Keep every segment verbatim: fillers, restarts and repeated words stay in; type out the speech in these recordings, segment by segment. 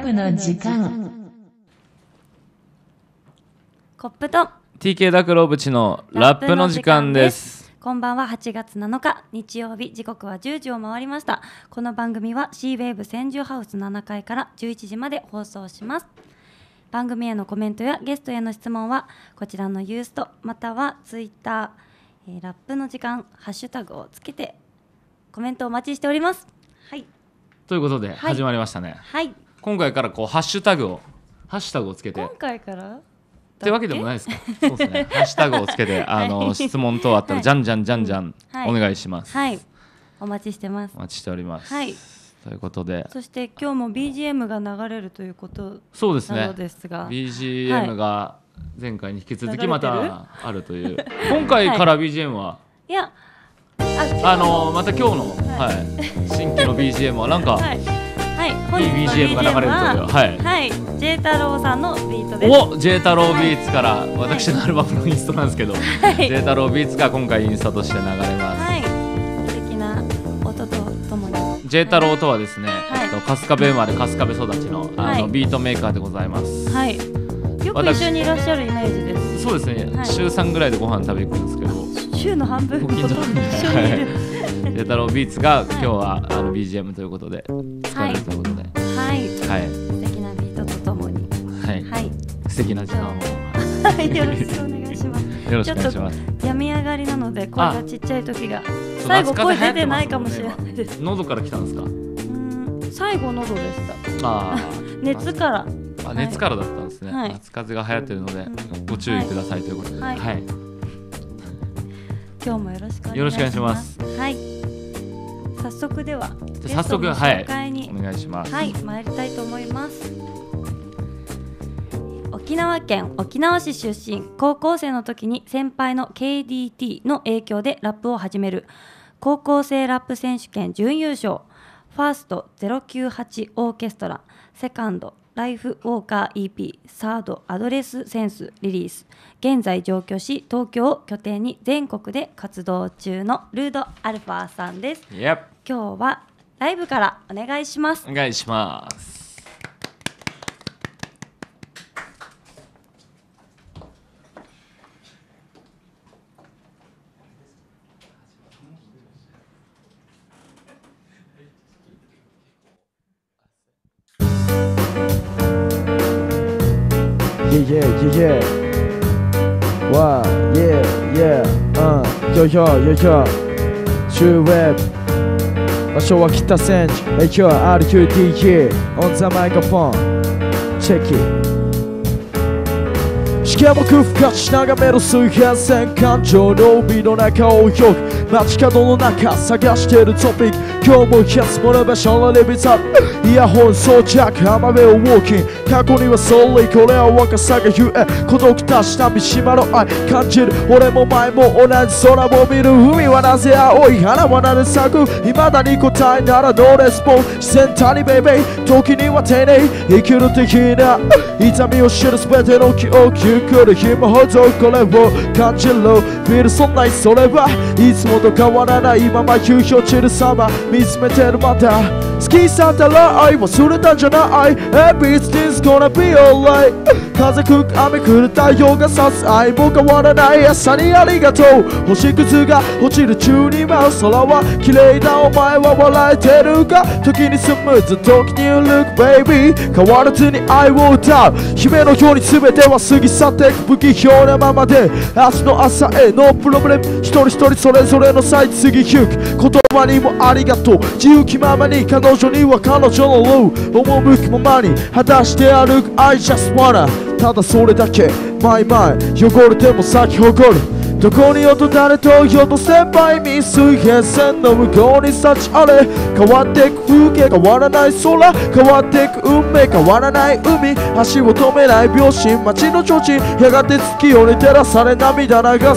プの時間。 コップとティーケー ダクロブチのラップの時間です。 こんばんは。はちがつなのか日曜日、時刻はじゅうじを回りました。この番組は シーウェーブ 千住ハウスななかいからじゅういちじまで放送します。番組へのコメントやゲストへの質問はこちらのユーストまたはツイッター、えー、ラップの時間ハッシュタグをつけてコメントお待ちしております。はい、 ということで始まりましたね。 はい、 今回からこうハッシュタグをハッシュタグをつけて今回からってわけでもないですか。そうですね。ハッシュタグをつけてあの、はい、質問等あったら、はい、じゃんじゃんじゃんじゃん、はい、お願いします。 はい、お待ちしてます。 お待ちしております。 はい。 ということで、 そして今日も ビージーエム が流れるということそうですね。 なのですが、 ビージーエム が前回に引き続きまたあるという。今回から ビージーエム は、はい、いや あ, あのまた今日の、はいはい、新規の ビージーエム はなんか、はいはい、本日の ビージーエム が流れるという、はい、はい、J 太郎さんのビートです。お J 太郎ビーツから、はい、私のアルバムのインストなんですけど、はい、J 太郎ビーツが今回インストとして流れます。 はい、素敵な音とともに J 太郎とはですね、はい、えっと、春日部生まれ春日部育ちの、あの、はい、ビートメーカーでございます。 はい、よく一緒にいらっしゃるイメージです。 そうですね、はい、週さんぐらいでご飯食べに行くんですけど、 週の半分ほとんど一緒にいる。 J 太郎ビーツが今日はあの ビージーエム ということで使えるということで、はい、はい、素敵なビートとともに、 はい、はい、素敵な時間をよろしくお願いします。 よろしくお願いします。 ちょっと病み上がりなので声がちっちゃい時が最後声出てないかもしれないです。 喉から来たんですか？ うん、最後喉でした。 あ熱から。 あ、熱からだったんですね。はい、夏風邪が流行ってるので、うん、ご注意くださいということで、はい、はい、 今日もよろしくお願いします。はい、早速では早速ゲストの紹介に、 はい、お願いします。 はい、参りたいと思います。沖縄県沖縄市出身、高校生の時に先輩の ケーディーティー の影響でラップを始める。高校生ラップ選手権準優勝、ファーストゼロきゅうはちオーケストラ、セカンドライフウォーカー イーピー、サードアドレスセンスリリース。現在上京し東京を拠点に全国で活動中のルードアルファさんです。 Yep. 今日はライブからお願いします。 お願いします。 Yeah, yeah, yeah, yeah. Wow, yeah, yeah. Uh, yo, yo, yo, yo. True web. 場所は北千住。今日は アールキューティーキー on the microphone. Check it.しかも空腹化し眺める水平線、感情の海の中を泳ぐ街角の中探してるトピック、今日も休む場所のレビザイヤホン装着、浜辺をウォーキング、過去にはソーリー、これは若さがゆえ孤独たした三島の愛感じる。俺も前も同じ空を見る。海はなぜ青い、花はなぜ咲く、未だに答えならノーレスポンス。自然体にベイベー、時には丁寧、生きる的な痛みを知る全ての記憶、来る日もほどこれを感じる。フィルそんなそれはいつもと変わらないまま夕日落ちる様見つめてる。また好きさったら愛忘れたんじゃない。 Everything's gonna be alright。 風吹く雨降る太陽が差す愛も変わらない朝にありがとう。星屑が落ちる中に舞う空は綺麗だ。お前は笑えてるか。時にスムーズ時に緩く Baby 変わらずに愛を歌う。夢のように全ては過ぎ去って不器用なままで明日の朝へのプロブレム。一人一人それぞれの際次行く言葉にもありがとう。自由気ままに彼女には彼女の路赴くままに果たして歩く I just wanna ただそれだけ My mind 汚れても咲き誇る。どこによと誰とよと先輩に水平線の向こうに幸あれ。変わっていく風景変わらない空、変わっていく運命変わらない海、足を止めない秒針街の提灯、やがて月夜に照らされ涙流す。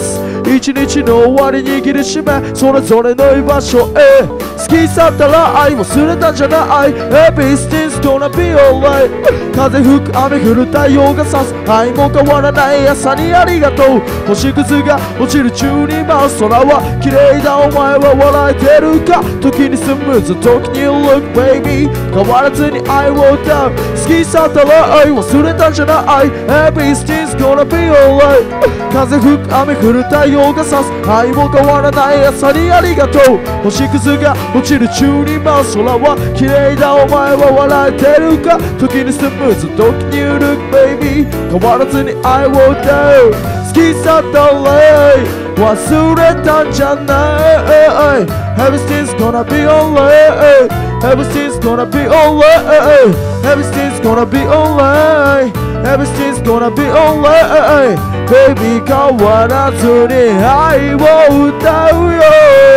一日の終わり握りしめそれぞれの居場所へ好き去ったら愛忘れたんじゃない Everything's gonna be alright 風吹く雨降る太陽が差す愛も変わらない朝にありがとう星屑が落ちる中に舞う空は綺麗だお前は笑えてるか時にスムーズ時に Look baby 変わらずに愛を歌う好き去ったら愛忘れたんじゃない Everything's gonna be alright 風吹く雨降る太陽が差す愛も変わらない朝にありがとう星屑が落ちる中に舞う空は綺麗だお前は笑えてるか時にスムーズ時に Look baby 変わらずに愛を歌う好き去ったら忘れたんじゃない Everything's gonna be alright Everything's gonna be alright Everything's gonna be alright Everything's gonna be alright Baby 変わらずに愛を歌うよ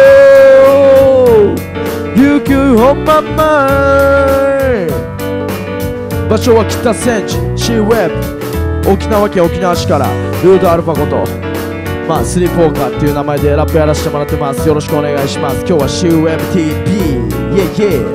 You can hold my mind 場所は北千住 シーウェブ沖縄県沖縄市からルードアルファことまあスリーポーカーっていう名前でラップやらせてもらってます。よろしくお願いします。今日は シーウェブティーピー イェイイ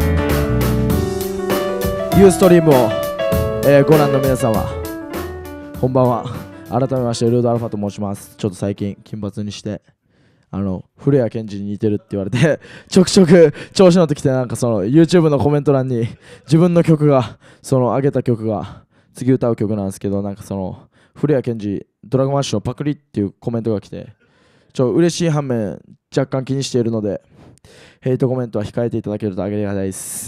ェイユーストリームを、えー、ご覧の皆様こんばんは。改めましてルードアルファと申します。ちょっと最近金髪にしてあの古谷健二に似てるって言われてちょくちょく調子乗ってきてなんかその YouTube のコメント欄に自分の曲がその上げた曲が次歌う曲なんですけどなんかその古谷健二ドラゴンアッシュのパクリっていうコメントが来てちょ嬉しい反面若干気にしているのでヘイトコメントは控えていただけるとありがたいです。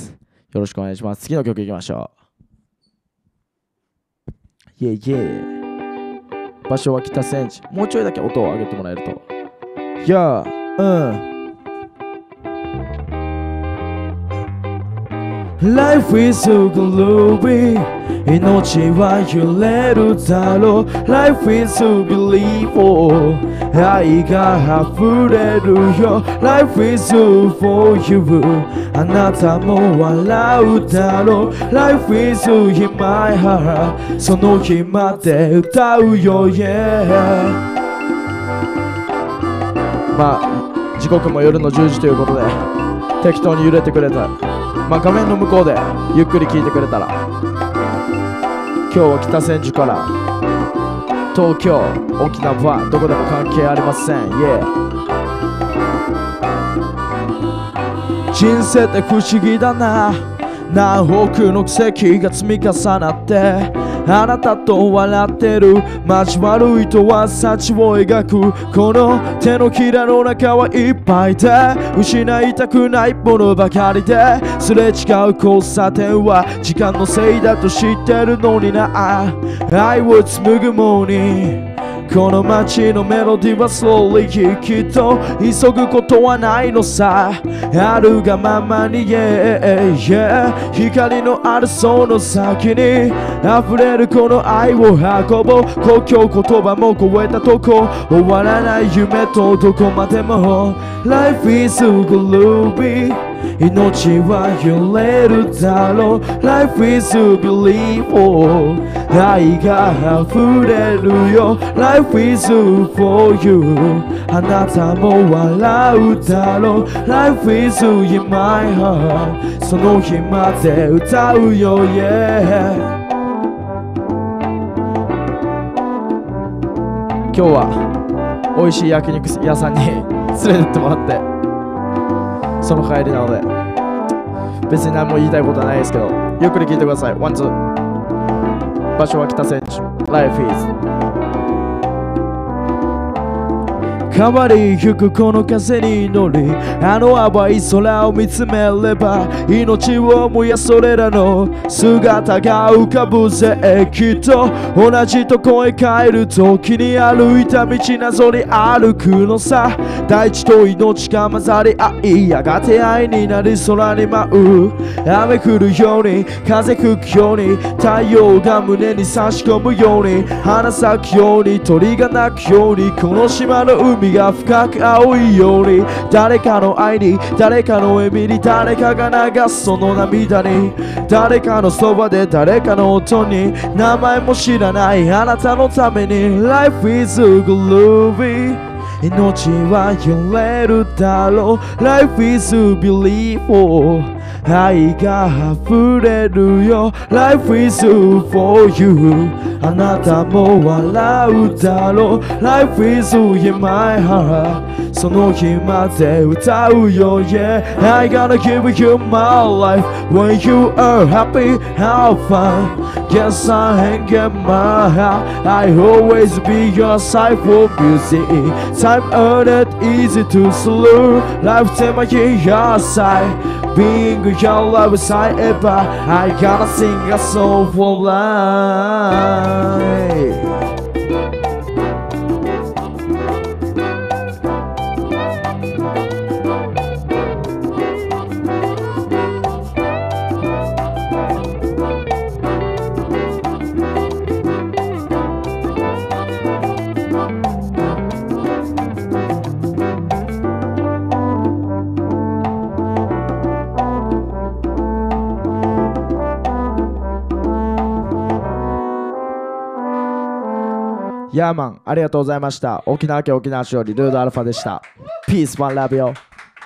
よろしくお願いします。次の曲いきましょう。イェイイェイ場所は北千住もうちょいだけ音を上げてもらえるといやうん Life is so gloomy 命は揺れるだろう Life is so beautiful 愛が溢れるよ Life is so for you あなたも笑うだろう Life is so in my heart その日まで歌うよ Yeah まあ時刻も夜のじゅうじということで適当に揺れてくれたまあ画面の向こうでゆっくり聴いてくれたら今日は北千住から東京沖縄どこでも関係ありません、yeah、人生って不思議だな何億の奇跡が積み重なってあなたと笑ってる交わる糸は幸を描くこの手のひらの中はいっぱいで失いたくないものばかりですれ違う交差点は時間のせいだと知ってるのにな愛を紡ぐもにこの街のメロディーは slowly きっと急ぐことはないのさあるがままに、yeah, yeah、光のあるその先に溢れるこの愛を運ぼう故郷言葉も超えたとこ終わらない夢とどこまでも Life is gloomy命は揺れるだろう Life is beautiful 愛が溢れるよ Life is for you あなたも笑うだろう Life is in my heart その日まで歌うよ Yeah 今日は美味しい焼肉屋さんに連れてってもらってその帰りなので別に何も言いたいことはないですけどゆっくり聞いてください。ワンツー場所は北千住 Life is変わりゆくこの風に乗りあの淡い空を見つめれば命を燃やすそれらの姿が浮かぶぜきっと同じとこへ帰る時に歩いた道謎に歩くのさ大地と命が混ざり合いやがて愛になり空に舞う雨降るように風吹くように太陽が胸に差し込むように花咲くように鳥が鳴くようにこの島の海が深く青いように誰かの愛に誰かの笑みに誰かが流すその涙に誰かのそばで誰かの音に名前も知らないあなたのために Life is gloomy 命は揺れるだろう Life is beautiful 愛が溢れるよ Life is for you あなたも笑うだろう Life is in my heart その日まで歌うよ Yeah I gotta give you my life When you are happy have fun Guess I ain't get my heart I always be your side for music Time earned easy to slow Life take my your side Being your love side ever I gotta sing a song for lifeヤーマンありがとうございました。沖縄県沖縄市よりルードアルファでした。ピースワンラブよ。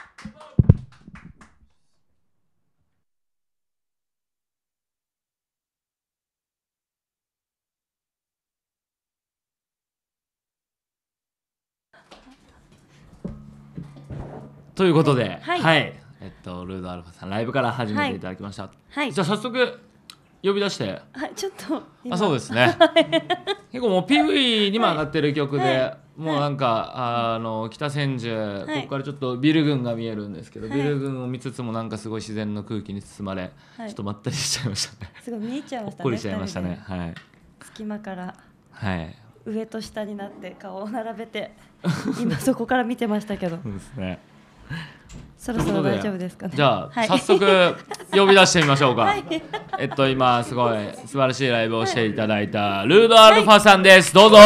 ということで、 はい、 はい、えっとルードアルファさんライブから始めていただきました。はいはい、 じゃあ早速呼び出して。 はい、ちょっとあ、そうですね。結構もう ピーブイ にも上がってる曲で、はいはい、もうなんかあの北千住、はい、ここからちょっとビル群が見えるんですけど、はい、ビル群を見つつもなんかすごい自然の空気に包まれ、はい、ちょっとまったりしちゃいましたね。 すごい見えちゃいましたね。 ほっこりしちゃいましたね。はい。 隙間からはい上と下になって顔を並べて今そこから見てましたけど。 そうですね。 そろそろ大丈夫ですかね。 じゃあ、はい、早速呼び出してみましょうか。はい、えっと今すごい素晴らしいライブをしていただいたルードアルファさんです。どうぞ。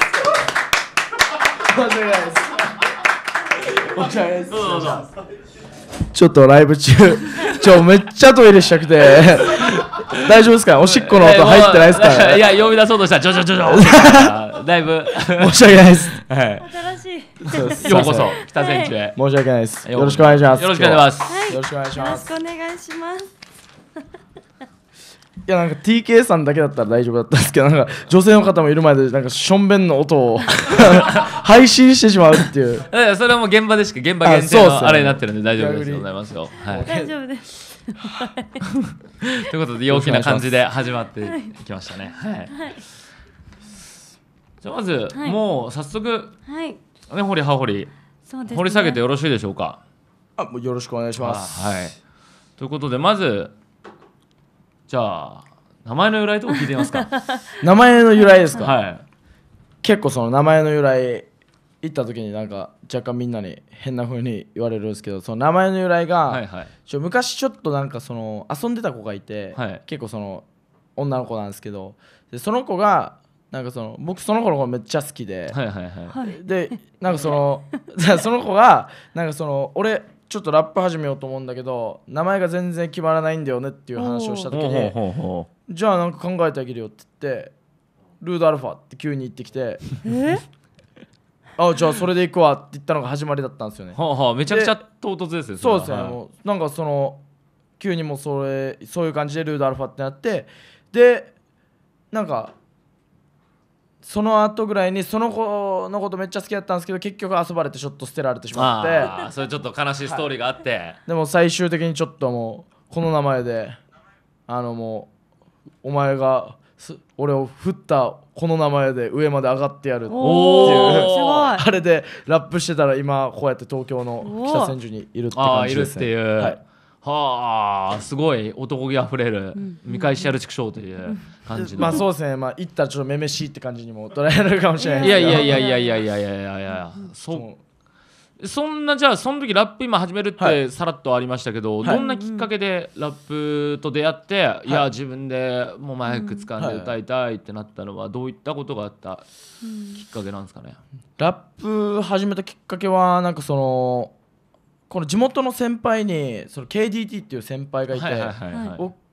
ちょっとライブ中ちょめっちゃトイレしたくて大丈夫ですか？おしっこの音入ってないですか、ね？ いや呼び出そうとしたらちょちょちょちょだいぶ申し訳ないです。はい。 新しい。 ようこそ北千住へ。 申し訳ないです。よろしくお願いします。 よろしくお願いします。 はい、 よろしくお願いします。 よろしくお願いします。 いやなんか ティーケー さんだけだったら大丈夫だったんですけど、なんか女性の方もいる前でなんかしょんべんの音を配信してしまうっていう。 それはもう現場でしか現場限定のあれになってるんで大丈夫ですよ。ございますよ。はい。 大丈夫です。 ということで陽気な感じで始まっていきましたね。はい。はい、じゃあまず、はい、もう早速、はい、ね掘り葉掘り、そうですね、掘り下げてよろしいでしょうか。 あ、もうよろしくお願いします。 はい。ということでまずじゃあ名前の由来とか聞いてみますか。 名前の由来ですか。 はい。 結構その名前の由来行った時になんか若干みんなに変な風に言われるんですけど、その名前の由来が、はいはい、ちょ昔ちょっとなんかその遊んでた子がいて、はい、結構その女の子なんですけど、でその子がなんかその僕その子の子めっちゃ好きで、はいはいはい、でなんかそのその子がなんかその俺ちょっとラップ始めようと思うんだけど名前が全然決まらないんだよねっていう話をした時に、じゃあなんか考えてあげるよって言ってルードアルファって急に言ってきてえあじゃあそれで行くわって言ったのが始まりだったんですよね。 はあはあ、めちゃくちゃ唐突ですよ。 そうですね、 はい、 もうなんかその急にもうそれそういう感じでルードアルファってなって、でなんかその後ぐらいにその子のことめっちゃ好きだったんですけど結局遊ばれてちょっと捨てられてしまって、 ああそれちょっと悲しいストーリーがあって、はい、 でも最終的にちょっともうこの名前であのもうお前が俺を振ったこの名前で上まで上がってやるっていうあれでラップしてたら今こうやって東京の北千住にいるって感じですね。 あいるっていう、はい、はあすごい男気あふれる、うん、見返してやる畜生という感じの、 まあそうですね、まあ言ったらちょっとめめしいって感じにも捉えられるかもしれないですけど、いやいやいやいやいやいやいやいやいやそそんなじゃあその時ラップ今始めるってさらっとありましたけど、はい、どんなきっかけでラップと出会って、はい、いや自分でもうマイク掴んで歌いたいってなったのはどういったことがあったきっかけなんですかね。 ラップ始めたきっかけはなんかそのこの地元の先輩にその ケーディーティー っていう先輩がいて、はいはいはいはい、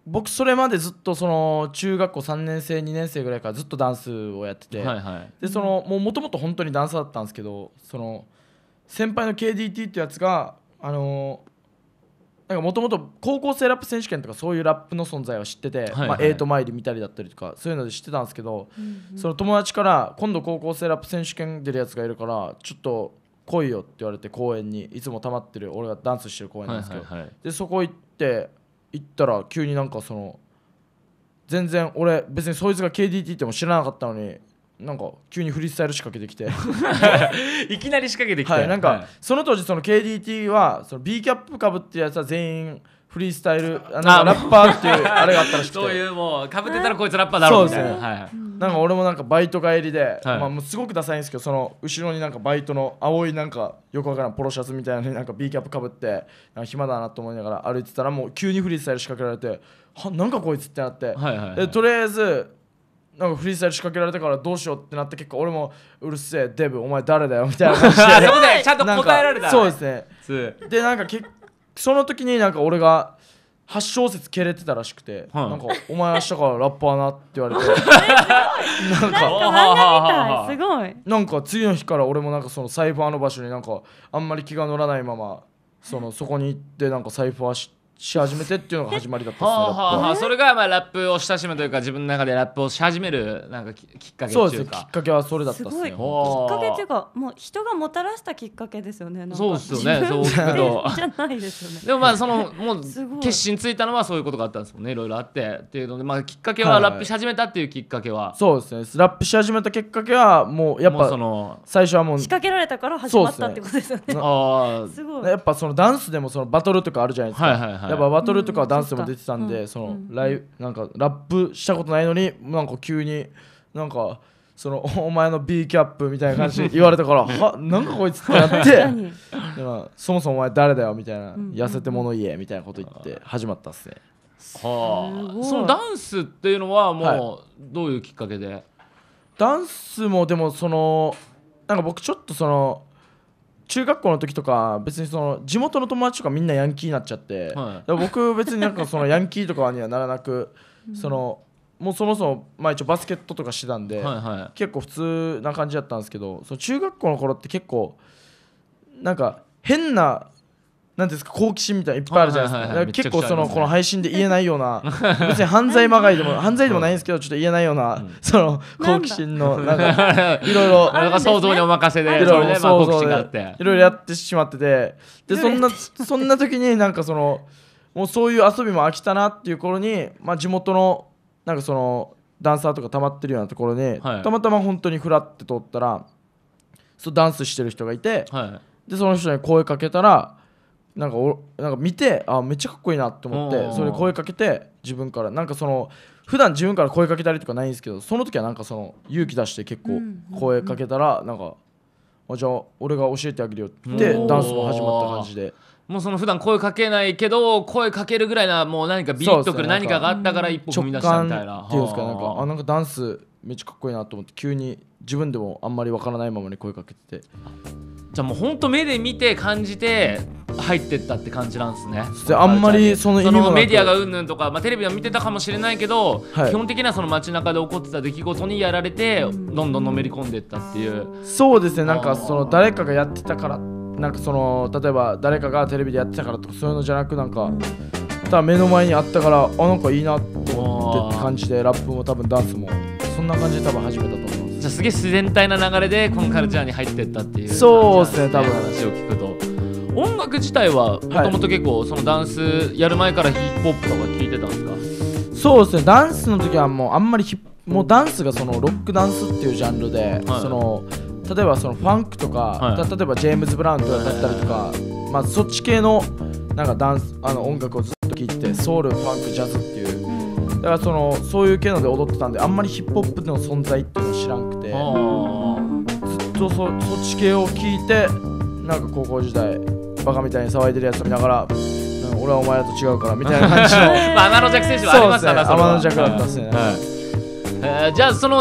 僕それまでずっとその中学校さんねん生にねん生ぐらいからずっとダンスをやってて、 はいはい、 でそのもともと本当にダンサーだったんですけど、その先輩の ケーディーティー ってやつがあのなんかもともと高校生ラップ選手権とかそういうラップの存在を知ってて、はいはい、まあ、エイトマイル見たりだったりとかそういうので知ってたんですけど、うんうん、その友達から今度高校生ラップ選手権出るやつがいるからちょっと来いよって言われて、公園にいつも溜まってる俺がダンスしてる公園なんですけど、はいはいはい、でそこ行って行ったら急になんかその全然俺別にそいつが ケーディーティー っても知らなかったのになんか急にフリースタイル仕掛けてきていきなり仕掛けてきて、 はい、なんか、はい、その当時その ケーディーティー はその B キャップかぶってるやつは全員フリースタイルなんかラッパーっていうあれがあったらしくてそういうもうかぶってたらこいつラッパーだろうみたいな、 そうですね、はい、なんか俺もなんかバイト帰りで、はい、まあ、もうすごくダサいんですけど、その後ろになんかバイトの青いなんかよくわからんポロシャツみたいなのになんか B キャップかぶってなんか暇だなと思いながら歩いてたらもう急にフリースタイル仕掛けられて、はなんかこいつってなって、はいはいはい、でとりあえずなんかフリースタイル仕掛けられたからどうしようってなって、結構俺もうるせえデブお前誰だよみたいな感じでそこでちゃんと答えられた。 そうですね。でなんかけその時になんか俺がはち小節蹴れてたらしくて、はい、なんかお前明日からラッパーなって言われてなんか漫画みたい、すごい。 なんか次の日から俺もなんかそのサイファーの場所になんかあんまり気が乗らないままそのそこに行ってなんかサイファーしし始めてっていうのが始まりだったっすね。はあはあはあ、 それがまあラップを親しむというか自分の中でラップをし始めるなんかきっかけっていうか。 そうですね、きっかけはそれだったっすね。すごいきっかけっていうかもう人がもたらしたきっかけですよね。なんかそうですよね。そうけどじゃないですよね。 でもまあそのもう決心ついたのはそういうことがあったんですもんね。いろいろあってっていうので、まあきっかけはラップし始めたっていうきっかけは、はいはい、 そうですね。ラップし始めたきっかけはもうやっぱその最初はもう仕掛けられたから始まったってことですよね。ああすごい。 やっぱそのダンスでもそのバトルとかあるじゃないですか。はいはいはい、やっぱバトルとかダンスでも出てたんで、うん、そのライブなんかラップしたことないのになんか急になんかそのお前の B キャップみたいな感じで言われたからはなんかこいつってなってそもそもお前誰だよみたいな、うん、痩せて物言えみたいなこと言って始まったっすね。 はあ、そのダンスっていうのはもうどういうきっかけで、はい、 ダンスもでもそのなんか僕ちょっとその中学校の時とか別にその地元の友達とかみんなヤンキーになっちゃって、はい、僕別になんかそのヤンキーとかにはならなくそのもうそもそもまあ一応バスケットとかしてたんで、はいはい、結構普通な感じだったんですけど、その中学校の頃って結構なんか変ななんですか好奇心みたいないっぱいあるじゃないですか、はいはいはい、結構そのこの配信で言えないような別に犯罪まがいでも犯罪でもないんですけどちょっと言えないような、うん、その好奇心のなんかいろいろなんか想像にお任せでいろいろ想像でいろいろやってしまってて、でそんなそんな時になんかそのもうそういう遊びも飽きたなっていう頃に、まあ、地元のなんかそのダンサーとか溜まってるようなところに、はい、たまたま本当にフラって通ったらそうダンスしてる人がいて、はい、でその人に声かけたらなんかおなんか見てあめっちゃかっこいいなって思ってそれ声かけて自分からなんかその普段自分から声かけたりとかないんですけど、その時はなんかその勇気出して結構声かけたらなんかあじゃあ俺が教えてあげるよってダンスも始まった感じで、 もうその普段声かけないけど声かけるぐらいなもう何かビリッとくる何かがあったから一歩踏み出したみたいなっていうんですか、なんかあなんかダンスめっちゃかっこいいなと思って急に自分でもあんまりわからないままに声かけてて、 じゃあもうほんと目で見て感じて入ってったって感じなんですね。 あんまりその意味もなくそのメディアがうんぬんとか、まあ、テレビは見てたかもしれないけど、はい、基本的にはその街中で起こってた出来事にやられてどんどんのめり込んでったっていう。 そうですね、なんかその誰かがやってたからなんかその例えば誰かがテレビでやってたからとかそういうのじゃなくなんかただ目の前にあったからあなんかいいなと思ってって感じでラップも多分ダンスもそんな感じで多分始めたと思います。 じゃあすげえ自然体な流れでこのカルチャーに入ってったっていう、 そうですね多分話を聞くと。音楽自体はもともと結構そのダンスやる前からヒップホップとか聞いてたんですか？そうですね、ダンスの時はもうあんまりヒもうダンスがそのロックダンスっていうジャンルで、はい、その例えばそのファンクとか、はい、例えばジェームズ・ブラウンとかだったりとか、はい、まあそっち系のなんかダンスあの音楽をずっと聴いててソウル、ファンク、ジャズっていうだからそのそういう系ので踊ってたんであんまりヒップホップの存在っていうのを知らんくてずっと そ, そっち系を聴いてなんか高校時代バカみたいに騒いでるやつを見ながら俺はお前らと違うからみたいな感じのまあ天の弱選手はありましたな、 天の弱だったっすね、はいえー、じゃあその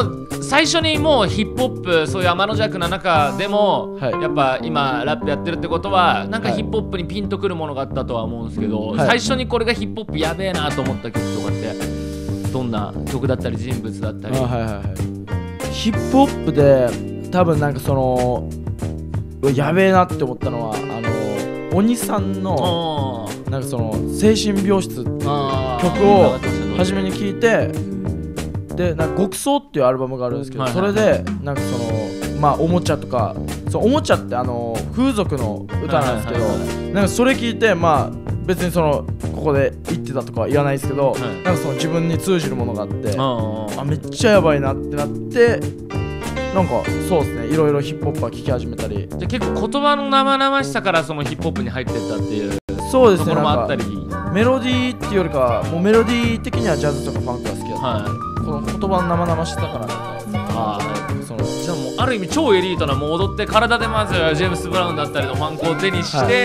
最初にもうヒップホップそういう天の弱な中でも、 はい、 やっぱ今ラップやってるってことはなんかヒップホップにピンとくるものがあったとは思うんですけど、はい、最初にこれがヒップホップやべえなと思った曲とかってどんな曲だったり人物だったり。 あ、はいはいはい、ヒップホップで多分なんかそのやべえなって思ったのはあの鬼さんのなんかその精神病室っていう曲を初めに聴いて、でなんか極走っていうアルバムがあるんですけど、それでなんかそのまあおもちゃとか、そのおもちゃってあの風俗の歌なんですけど、なんかそれ聞いてまあ別にそのここで言ってたとかは言わないですけど、なんかその自分に通じるものがあって、あめっちゃやばいなってなって、なんかそうですね、いろいろヒップホップは聴き始めたり。 じゃ結構言葉の生々しさからそのヒップホップに入ってったっていうそうですね、 ところもあったり、 メロディーっていうよりかはもうメロディー的にはジャズとかファンクが好きだった、はい、この言葉の生々しさからなんか、 あそのじゃあもうある意味超エリートなもう踊って体でまずジェームス・ブラウンだったりのファンクを手にして、はい、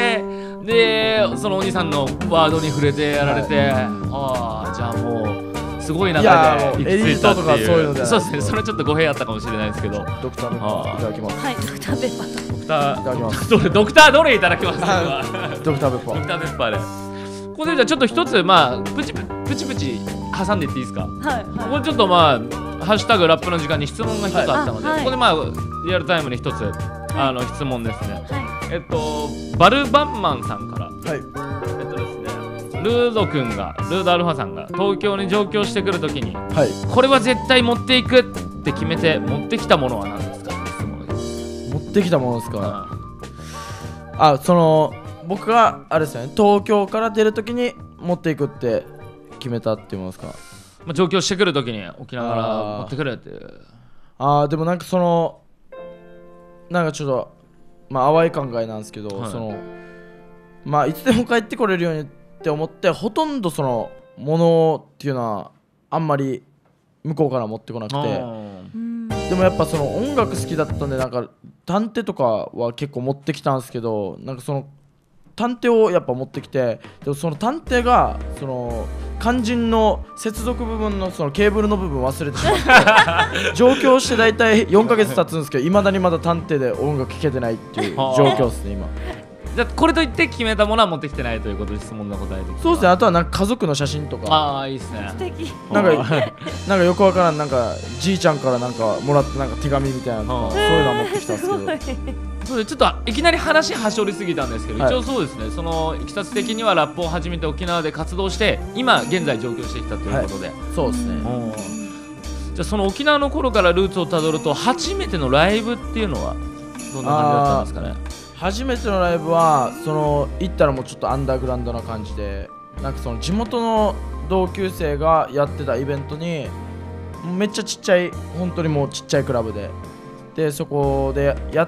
でそのお兄さんのワードに触れてやられて、はい、ああじゃあもうすごい中で行き着いたっていう。そういうのでそうですね、それちょっと語弊あったかもしれないですけど。 ドクターペッパーいただきます。 はい、ドクターペッパー。 ドクターいただきます。どれドクターどれいただきます。 ドクターペッパー。 ドクターペッパーで。ここでじゃあちょっと一つまあプチプチプチ挟んでいっていいですか。はい。ここちょっとまあハッシュタグラップの時間に質問が一つあったので、ここでまあリアルタイムに一つあの質問ですね。えっとバルバンマンさんから。はい。ルード君がルードアルファさんが東京に上京してくるときに、はい、これは絶対持っていくって決めて持ってきたものは何ですか。 持ってきたものですか。あ、その僕があれですよね、東京から出るときに持っていくって決めたっていうものですか。 まあ、上京してくるときに沖縄から持ってくるっていう。 ああ、でもなんかそのなんかちょっとまあ淡い考えなんですけど、はい、そのまあいつでも帰ってこれるようにって思って、ほとんどそのものっていうのはあんまり向こうから持ってこなくて、でもやっぱその音楽好きだったんで、なんか探偵とかは結構持ってきたんですけど、なんかその探偵をやっぱ持ってきて、でもその探偵がその肝心の接続部分のそのケーブルの部分忘れてしまって上京して大体よんかげつ経つんですけど、いまだにまだ探偵で音楽聴けてないっていう状況ですね今。 じゃあこれといって決めたものは持ってきてないということで質問の答えで。 そうですね、あとはなんか家族の写真とか。 ああいいですね。素敵。 なんかなんかよくわからん、なんかじいちゃんからなんかもらったなんか手紙みたいなのとか、そういうの持ってきたんですけど。 そうでちょっといきなり話はしょりすぎたんですけど、はい、一応そうですね、そのいきさつ的にはラップを始めて沖縄で活動して今現在上京してきたということで、はい、 そうですね。 じゃあその沖縄の頃からルーツをたどると初めてのライブっていうのはどんな感じだったんですかね。 初めてのライブはその行ったらもうちょっとアンダーグラウンドな感じで、なんかその地元の同級生がやってたイベントにめっちゃちっちゃい、本当にもうちっちゃいクラブででそこでやって、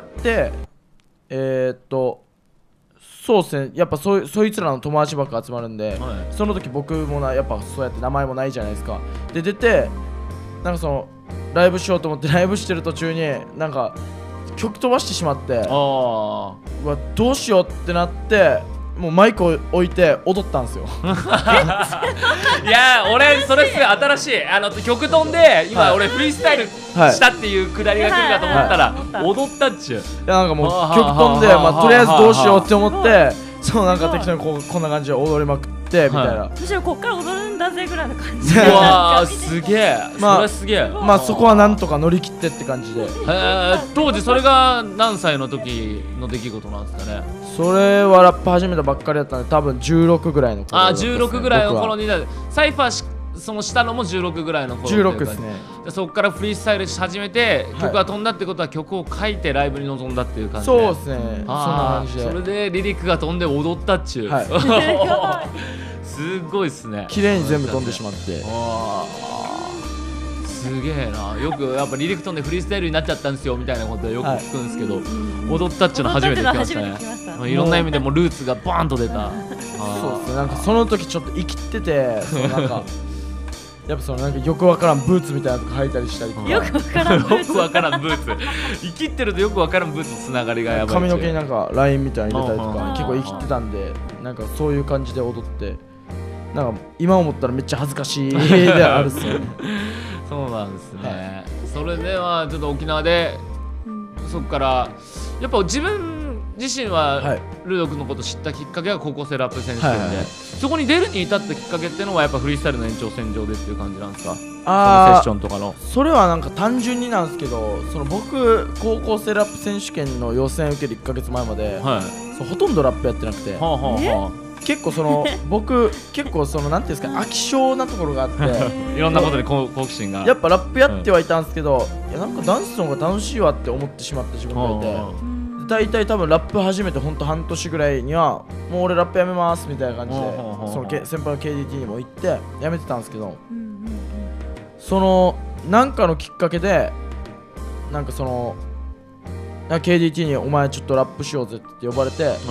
えー、っとそうですね、やっぱ そ, そいつらの友達ばっか集まるんで、はい、その時僕もなやっぱそうやって名前もないじゃないですか。で出てなんかそのライブしようと思ってライブしてる途中になんか曲飛ばしてしまって、あうわどうしようってなって、もうマイクを置いて踊ったんですよいや俺それすごい新しいあの曲飛んで今、はい、俺フリースタイルしたっていうくだりが来るかと思ったら、はいはい、踊ったっちゅう。いやなんかもう曲飛んで、まあ、とりあえずどうしようって思ってそうなんか適当にこうこんな感じで踊りまくってみたいな、 むしろこっから踊るんだぜぐらいの感じ。 うわーすげえ、まあ、それすげえ。 まあそこはなんとか乗り切ってって感じで、えー、当時それが何歳の時の出来事なんですかね。 それはラップ始めたばっかりだったんで多分じゅうろくぐらいの頃、 ね、あじゅうろくぐらいの頃にサイファーしその下のもじゅうろくぐらいの頃じゅうろくですね。 そこからフリースタイルし始めて、はい、曲が飛んだってことは曲を書いてライブに臨んだっていう感じで。 そうですね、そんな感じで。 それでリリックが飛んで踊ったっちゅう、はい、すごいっすね。 綺麗に全部飛んでしまって、あすげえな。よくやっぱリリック飛んでフリースタイルになっちゃったんですよみたいなことはよく聞くんですけど、はい、踊ったっちゅうの初めて聞きましたね。いろんな意味でもルーツがバーンと出た。 そうですね、なんかその時ちょっと生きてて、そのなんかやっぱそのなんかよくわからんブーツみたいなとか履いたりしたりとか、 よくわからんブーツよくわからんブーツ生きってるとよくわからんブーツのつながりがやばい。 髪の毛になんかラインみたいに入れたりとか結構生きてたんで、なんかそういう感じで踊って、なんか今思ったらめっちゃ恥ずかしいであるっすよねそうなんですね、はい、 それではちょっと沖縄で、うん、そこからやっぱ自分自身は、はい、ルード君のことを知ったきっかけは高校生ラップ選手権で、はいはいはい、そこに出るに至ったきっかけっていうのはやっぱフリースタイルの延長線上でっていう感じなんですか？あそのセッションとかの。 それはなんか単純になんですけど、その僕高校生ラップ選手権の予選受けるいっかげつまえまで、はい、そうほとんどラップやってなくて、はあはあはあ、結構その僕結構そのなんていうんですか飽き性なところがあっていろんなことで好奇心がやっぱラップやってはいたんですけど、うん、いやなんかダンスの方が楽しいわって思ってしまった自分がいて、大体多分ラップ始めてほんと半年ぐらいにはもう俺ラップやめますみたいな感じでそのけ先輩の ケーディーティー にも行ってやめてたんですけど、そのなんかのきっかけでなんかそのなんか ケーディーティー にお前ちょっとラップしようぜって呼ばれて、はい、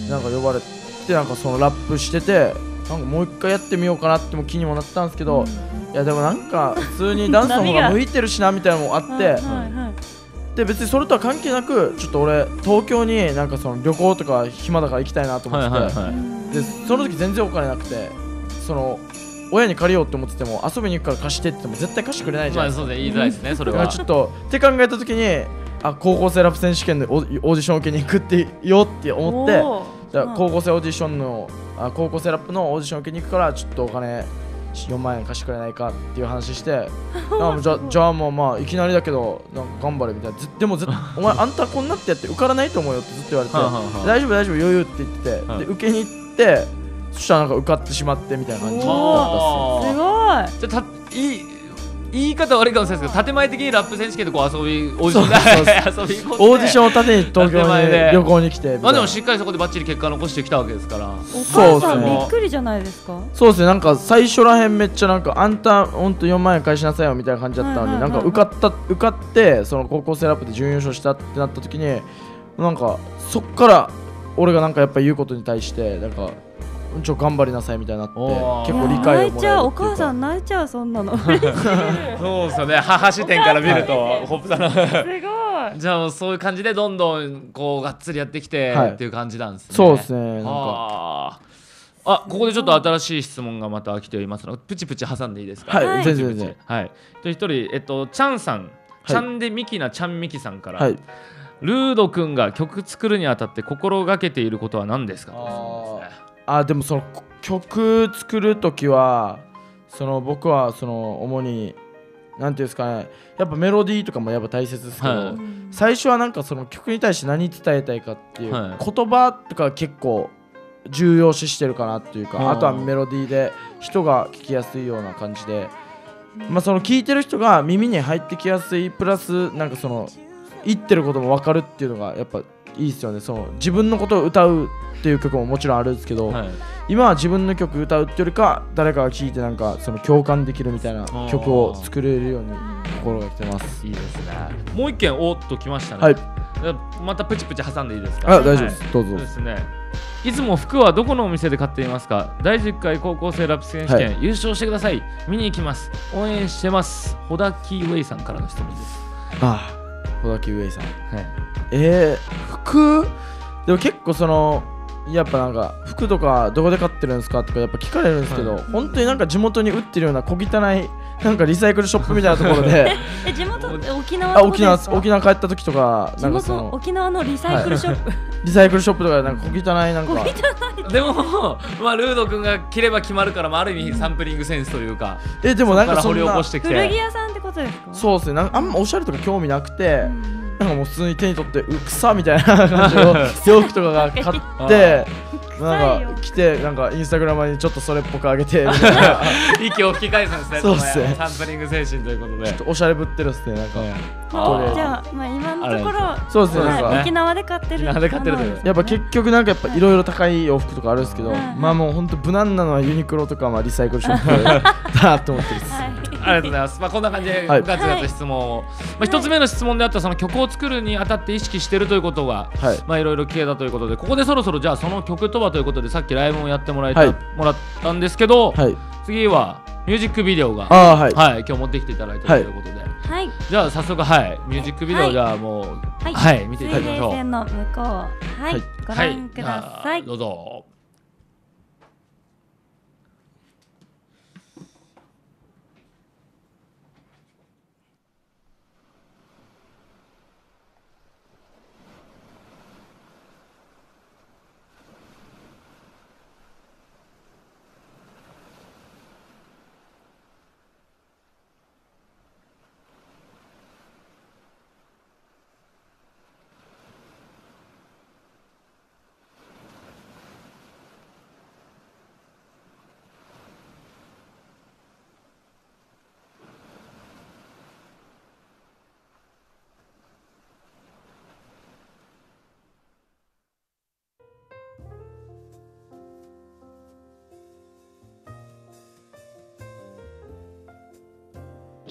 なんか呼ばれてなんかそのラップしててなんかもう一回やってみようかなっても気にもなったんですけど、うん、いやでもなんか普通にダンスの方が向いてるしなみたいなのもあってで別にそれとは関係なくちょっと俺東京になんかその旅行とか暇だから行きたいなと思ってて、はいはいはい、でその時全然お金なくてその親に借りようって思ってても遊びに行くから貸してって言っても絶対貸してくれないじゃないですか。 まあそうで言いづらいですねそれは。 ちょっとって考えた時にあ高校生ラップ選手権でオーディション受けに行くってよって思ってだ高校生オーディションのあ高校生ラップのオーディション受けに行くからちょっとお金よんまんえん貸してくれないかっていう話してあじゃじゃあもうまあいきなりだけどなんか頑張れみたいなでもずお前あんたこんなってやって受からないと思うよってずっと言われて大丈夫大丈夫余裕って言ってて、はい、で受けに行ってそしたらなんか受かってしまってみたいな感じだったっす。 すごい。 じゃあたいい言い方悪いかもしれないですけど建前的にラップ選手権でこう遊びオーディション遊び行こうオーディションを立てに東京に旅行に来てまあでもしっかりそこでバッチリ結果残してきたわけですから。 お母さんびっくりじゃないですか。 そうですねなんか最初らへんめっちゃなんかあんたほんとよんまんえん返しなさいよみたいな感じだったのになんか受かった受かってその高校生ラップで準優勝したってなった時になんかそっから俺がなんかやっぱ言うことに対してなんかちょ頑張りなさいみたいになって結構理解をもらえるっていうか。 お母さん泣いちゃうそんなのそうですよね母視点から見るとホップさんのすごいじゃあそういう感じでどんどんこうがっつりやってきて、はい、っていう感じなんですね。 そうですねなんかああここでちょっと新しい質問がまた来ていますのでプチプチ挟んでいいですか。 はい、全然全然はいと一人えっとチャンさん、はい、チャンでミキなチャンミキさんから、 はい、 ルード君が曲作るにあたって心がけていることは何ですか。 あでもその曲作るときはその僕はその主になんていうんですかねやっぱメロディーとかもやっぱ大切ですけど、はい、最初はなんかその曲に対して何伝えたいかっていう、はい、言葉とか結構重要視してるかなっていうか、はい、あとはメロディーで人が聴きやすいような感じで、まあ、その聴いてる人が耳に入ってきやすいプラスなんかその言ってることも分かるっていうのがやっぱいいですよね。その自分のことを歌うっていう曲ももちろんあるんですけど、はい、今は自分の曲歌うってよりか誰かが聴いてなんかその共感できるみたいな曲を作れるように心がけてます。 いいですね。もう一件おっときましたね。 はい、 またプチプチ挟んでいいですか。 あ大丈夫です、はい、どうぞ。 そうですね。いつも服はどこのお店で買っていますか。だいじゅっかい高校生ラップ選手権、はい、優勝してください。見に行きます。応援してます。ホダキウェイさんからの質問です。 ああホダキウェイさん、はい、えー、服でも結構そのやっぱなんか服とかどこで買ってるんですかとかやっぱ聞かれるんですけど、はい、本当になんか地元に売ってるような小汚いなんかリサイクルショップみたいなところでえ地元って沖縄ってことですか。 沖縄帰った時とかなんかその沖縄のリサイクルショップリサイクルショップとかなんか小汚いなんかでもまあルード君が着れば決まるから、まあ、ある意味サンプリングセンスというかえでもなんかそんな掘り起こしてきて古着屋さんってことですか。 そうですねなんかあんまおしゃれとか興味なくて、うん、なんかもう普通に手に取ってうくさみたいな感じの洋服とかが買ってなんか来てなんかインスタグラムにちょっとそれっぽく上げて息を吹き返すんですね。 そうですね。 サンプリング精神ということでちょっとおしゃれぶってるっすねなんか。 じゃあまあ今のところそうですね、 はい、沖縄で買ってる。 沖縄で買ってる。 やっぱ結局なんかやっぱいろいろ高い洋服とかあるんですけど、まあもう本当無難なのはユニクロとかまあリサイクルショップだなと思ってます。 ありがとうございます。まあこんな感じでガツガツ質問を、まあ一つ目の質問であったその曲を作るにあたって意識してるということが、はい、まあいろいろ聞けたということで、ここでそろそろじゃあその曲とはということでさっきライブもやってもらえた、はい、もらったんですけど、はい、次はミュージックビデオが、 あ、はいはい、今日持ってきていただいたということで、 はい、 じゃあ早速はいミュージックビデオじゃあもうはい、はい、見ていただきましょう。 水平線の向こう、はい、はい、ご覧ください。 どうぞ。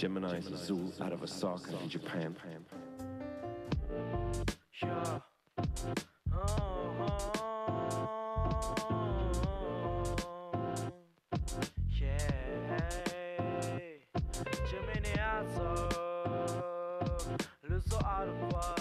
Gemini is a zoo out of Osaka in Japan. Yeah. Gemini also Luso Alpha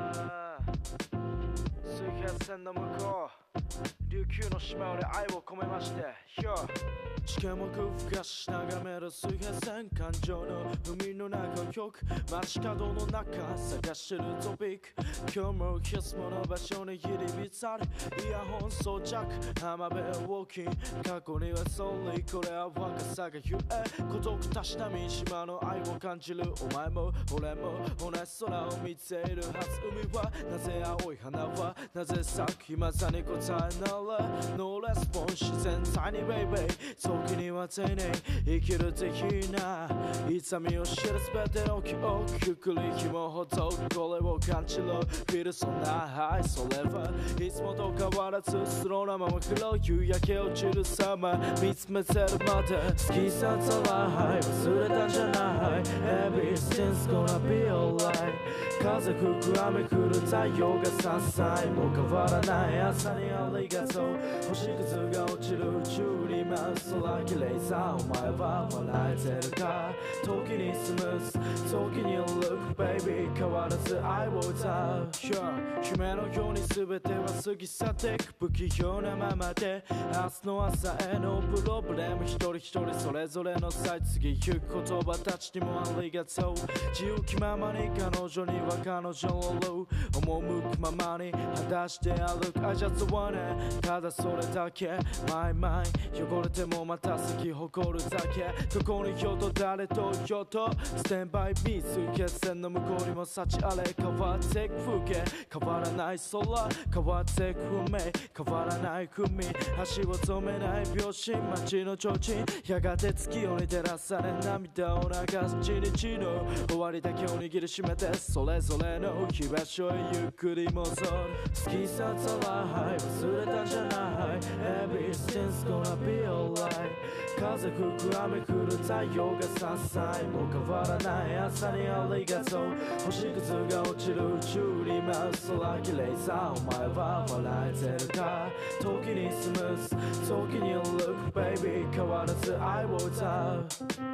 水平線の向こう琉球の島より愛を込めまして Yo 地形もふかし眺める水平線感情の海の中をよく街角の中探してるトピック今日もいつもの場所に入り浸るイヤホン装着浜辺ウォーキン過去にはソーリーこれは若さがゆえ孤独たしなみ島の愛を感じるお前も俺も同じ空を見ているはず海はなぜ青い花はなぜ咲くまさに答えならノーレスポン自然体にベイベー時には丁寧生きる的な痛みを知る全ての記憶ゆっくり紐ほどこれを感じろフィールそんなハイそれはいつもと変わらずスローなまま黒い夕焼け落ちる様見つめてるまで好きさたらはい忘れたんじゃない Everything's gonna be alright 風吹く雨降る太陽がさっさいもう変わらない朝にありがとう星屑が落ちる宇宙に舞う空綺麗さお前は笑えてるか時にスムーズ時に Look baby 変わらず愛を歌う、yeah、夢のように全ては過ぎ去ってく不器用なままで明日の朝へのプロブレム一人一人それぞれの際次行く言葉たちにもありがとう自由気ままに彼女には彼女の路赴くままに裸足で歩く I just wanna ただそれだけ My mind 汚れてもまた咲き誇るだけどこによと誰とよと Stand by me 水平線の向こうにも幸あれ変わっていく風景変わらない空変わっていく運命変わらない踏み足を止めない秒針街の提灯やがて月夜に照らされ涙を流す一日の終わりだけを握りしめてそれぞれの居場所へゆっくり戻る好きさたらはい忘れたんじゃない Everything's gonna be alright 風吹く雨降る太陽がさっさいもう変わらない朝にありがとう星屑が落ちる宇宙に舞う空綺麗さお前は笑えてるか時にスムーズ時に Look baby 変わらず愛を歌う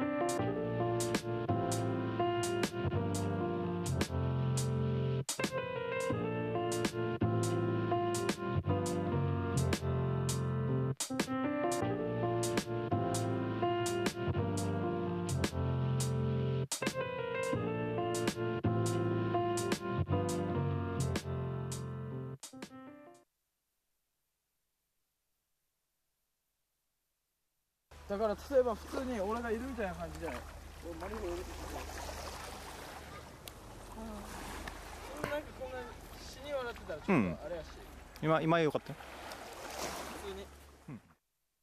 だから例えば普通に俺がいるみたいな感じでマリフォーいるとなんかこんな死に笑ってたらちょっとあれやし、 うん、今今よかった普通に、うん、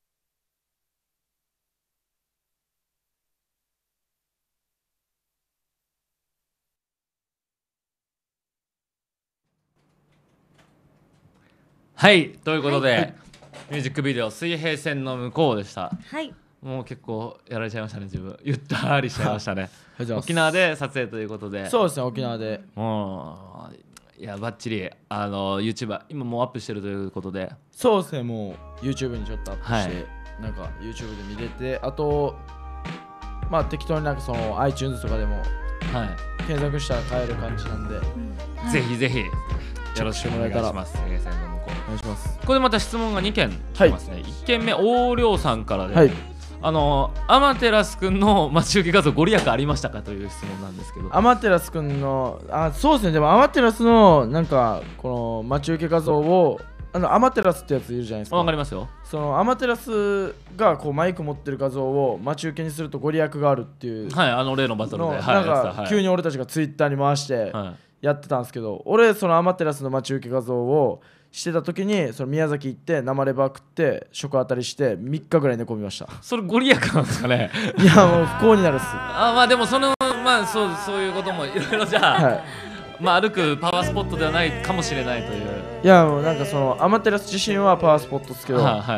はいということで、はい、ミュージックビデオ水平線の向こうでした。 はいもう結構やられちゃいましたね自分ゆったりしちゃいましたね沖縄で撮影ということでそうですね沖縄でもういやバッチリあの YouTuber 今もうアップしてるということでそうですねもう YouTube にちょっとアップして、はい、なんか YouTube で見れてあとまあ適当になんかその iTunes とかでも、はい、検索したら買える感じなんで、 うん、ぜひぜひよろしくお願いします水平線の向こうお願いしますここでまた質問がにけん来てますね、はい、いっけんめ大涼さんからで、 はいあのアマテラス君の待ち受け画像ご利益ありましたかという質問なんですけどアマテラス君のあそうですねでもアマテラスのなんかこの待ち受け画像をあのアマテラスってやついるじゃないですかわかりますよそのアマテラスがこうマイク持ってる画像を待ち受けにするとご利益があるっていうはいあの例のバトルでなんか急に俺たちがツイッターに回してやってたんですけど俺そのアマテラスの待ち受け画像をしてた時にその宮崎行って生レバー食って食当たりしてみっかぐらい寝込みました。 それご利益なんですかねいやもう不幸になるっすあまあでもそのまあそうそういうこともいろいろじゃあ、はい、まあ歩くパワースポットではないかもしれないといういやもうなんかそのアマテラス自身はパワースポットですけど、はいはい、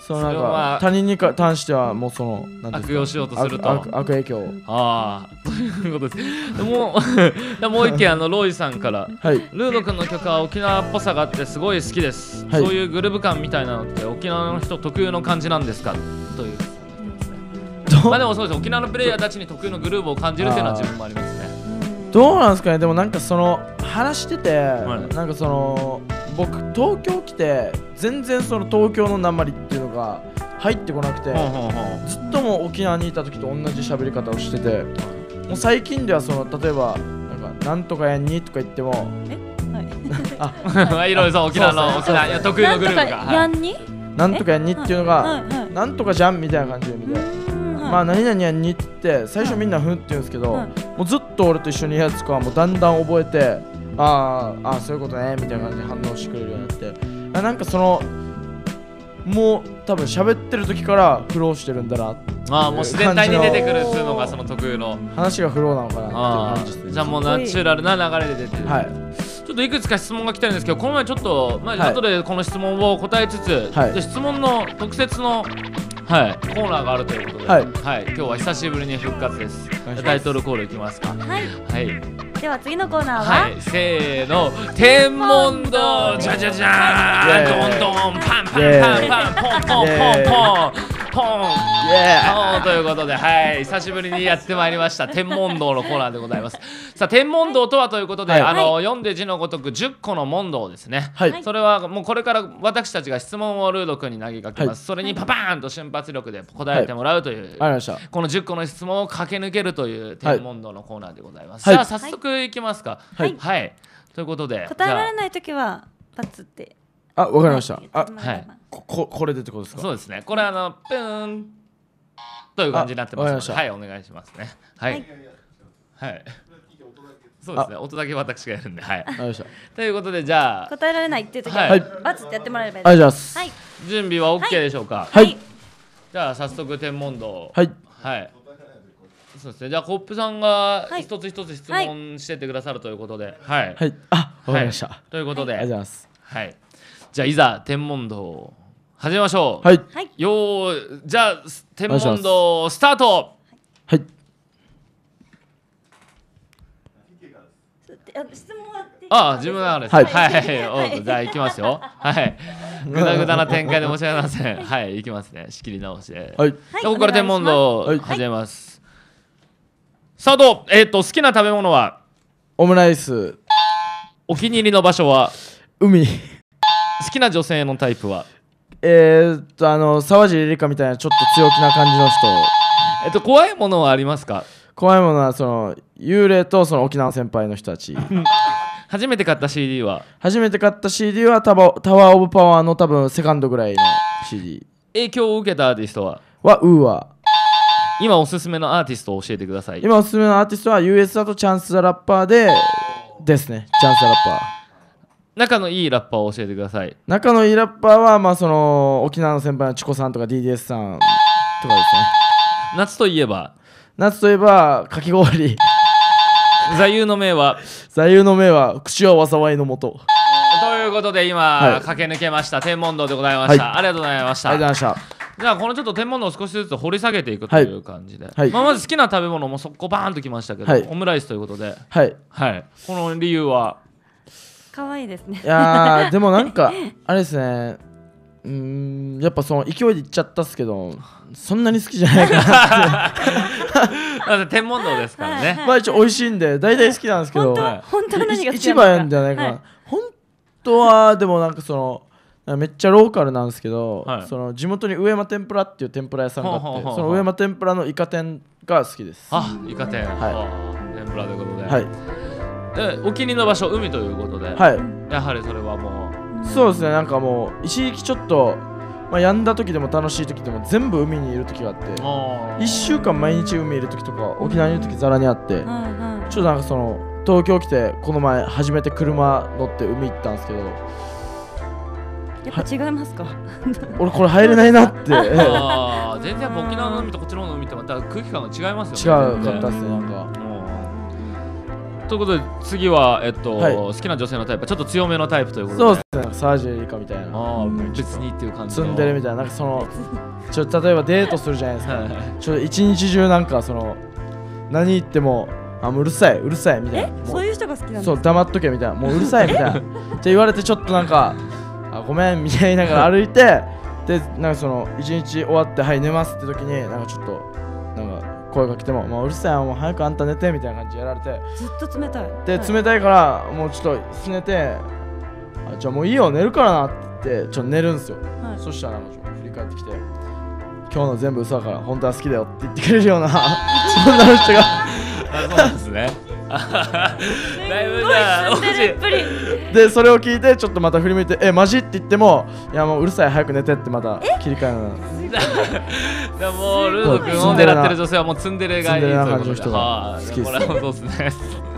そのなんか他人に関してはもうその悪用しようとすると悪影響。 ああということです。もうもう一件あのロイさんから、はい、ルード君の曲は沖縄っぽさがあってすごい好きです、はい、そういうグルーヴ感みたいなのって沖縄の人特有の感じなんですかというまあでもそうです。沖縄のプレイヤーたちに特有のグルーヴを感じるっていうのは自分もありますね。 どうなんですかね。でもなんかその話してて、はい、なんかその僕東京来て全然その東京の訛りっていうのが入ってこなくて、ほうほうほうずっとも沖縄にいた時と同じ喋り方をしてて、もう最近ではその例えばなんかなんとかやんにとか言ってもえはいいろいろそう沖縄の沖縄特有のグループがなんとかやんになんとかやんにっていうのがなんとかじゃんみたいな感じで見て、まあ何々やんにって最初みんなふんって言うんですけど、もうずっと俺と一緒にいるやつとかはもうだんだん覚えて、あーあーそういうことねみたいな感じで反応してくれるようになって、なんかそのもう多分喋ってる時からフローしてるんだなっていう感じの、 ああもう自然体に出てくるっていうのがその特有の話がフローなのかなっていう感じです。 じゃあもうナチュラルな流れで出てる、はい、ちょっといくつか質問が来てるんですけど、この前ちょっと、まあ、後でこの質問を答えつつ、はい、質問の特設のはい、コーナーがあるということで、はいはい、今日は久しぶりに復活です。タイトルコールいきますか。はい、はい、 では次のコーナーは、はい、 せーの、天文堂じゃじゃじゃーん、どんどんパンパンパンパンポンポンポンポンポンポンということで、はい、久しぶりにやってまいりました天文堂のコーナーでございます。さあ、天文堂とはということで、はい、あの読んで字のごとくじゅっこの問答ですね、はい、それはもうこれから私たちが質問をルード君に投げかけます、はい、それにパパーンと瞬発力で答えてもらうという、はい、このじゅっこの質問を駆け抜けるという天文堂のコーナーでございます、はい、さあ早速いきますか。はい、はい、ということで答えられないときはパツってあ、わかりました。あ、はい。こここれでってことですか。 そうですね。これあのプーンという感じになってますので、はい、お願いしますね。はい。はい。そうですね。音だけ私がやるんで、はい。ということでじゃあ答えられないっていうときはバツってやってもらえばいい。 ありがとうございます。 はい。 準備は OK でしょうか。 はい。 じゃあ早速天文堂。 はい。 はい。そうですね。じゃあコップさんが一つ一つ質問してってくださるということで、はい。 はい。あ、わかりました。 ということで、 ありがとうございます。 はい。じゃあいざ天文堂始めましょう。 はい。 よー、じゃあ天文堂スタート。 はい。 質問はああ、自分のです。はいはいはい。じゃあ行きますよ。はい。ぐだぐだな展開で申し訳ありません。はい、行きますね。仕切り直して。はい。ここから天文堂始めます。スタート。えっと好きな食べ物はオムライス。 お気に入りの場所は海。 好きな女性のタイプはえーっとあの沢尻エリカみたいなちょっと強気な感じの人。 えっと怖いものはありますか。 怖いものはその幽霊とその沖縄先輩の人たち。 初めて買った シーディー は初めて買った シーディー はタバタワーオブパワーの多分セカンドぐらいの シーディー。 影響を受けたアーティストははウーアー。 今おすすめのアーティストを教えてください。 今おすすめのアーティストは ユーエス だとチャンス・ザ・ラッパーでですね。チャンス・ザ・ラッパー。 仲のいいラッパーを教えてください。 仲のいいラッパーは、まあ、その沖縄の先輩のチコさんとか ディーディーエス さんとかですね。 夏といえば夏といえばかき氷。 座右の銘は座右の銘は口は災いのもと。 ということで今、はい、駆け抜けました天文堂でございました、はい、ありがとうございました。 ありがとうございました。 じゃあこのちょっと天文堂を少しずつ掘り下げていくという感じで、はいまあ、まず好きな食べ物もそこバーンときましたけど、はい、オムライスということで、 はいはい、この理由は可愛いですね。 いやでもなんかあれですね、うーんやっぱその勢いでいっちゃったっすけどそんなに好きじゃないかなって天文堂ですからね。 まあ一応美味しいんで大体好きなんですけど、 本当は何が好きなんですか。 一番じゃないかな、はい、本当はでもなんかそのめっちゃローカルなんですけど、はい、その地元に上山天ぷらっていう天ぷら屋さんがあって、ほうほうほうほう、その上山天ぷらのイカ天が好きです。 あ、イカ天、 はい、 天ぷらということで、 はい、 えお気に入りの場所海ということで、 はい、 やはりそれはもうそうですね。なんかもう一時期ちょっと、まあ、病んだ時でも楽しい時でも全部海にいる時があっていっしゅうかん毎日海いる時とか沖縄にいる時ざらにあって、うん、ちょっとなんかその東京来てこの前初めて車乗って海行ったんですけどやっぱ違いますか。 俺これ入れないなってあ全然やっぱ沖縄の海とこっちの海ってまた空気感が違いますよね。 違うかったっすね。なんかということで次は、えっとはい好きな女性のタイプちょっと強めのタイプということでそうですね、サージェリカみたいな、 ああ別にっていう感じのツンデレみたいな、なんかそのちょ例えばデートするじゃないですか、 はいはいちょ一日中なんかその何言ってもあもううるさいうるさいみたいな、もそういう人が好きなんですそう黙っとけみたいな、もううるさいみたいなって言われてちょっとなんかあごめんみたいながら歩いてでなんかその一日終わってはい寝ますって時になんかちょっとなんか声かけてももううるさいもう早くあんた寝てみたいな感じでやられてずっと冷たいで、 はい冷たいからもうちょっとすねてあじゃあもういいよ寝るからなって言ってちょっと寝るんですよ、 はいそしたらなんかちょっと振り返ってきて今日の全部嘘だから本当は好きだよって言ってくれるようなそんな人があそうなんですねだいぶじゃあすごいツンデレっぷりでそれを聞いてちょっとまた振り向いてえマジって言ってもいやもううるさい早く寝てってまた切り替えなでももうルード君を狙ってる女性はもうツンデレがいいということでツンデレな感じの人がはあ好きですこれはそうですね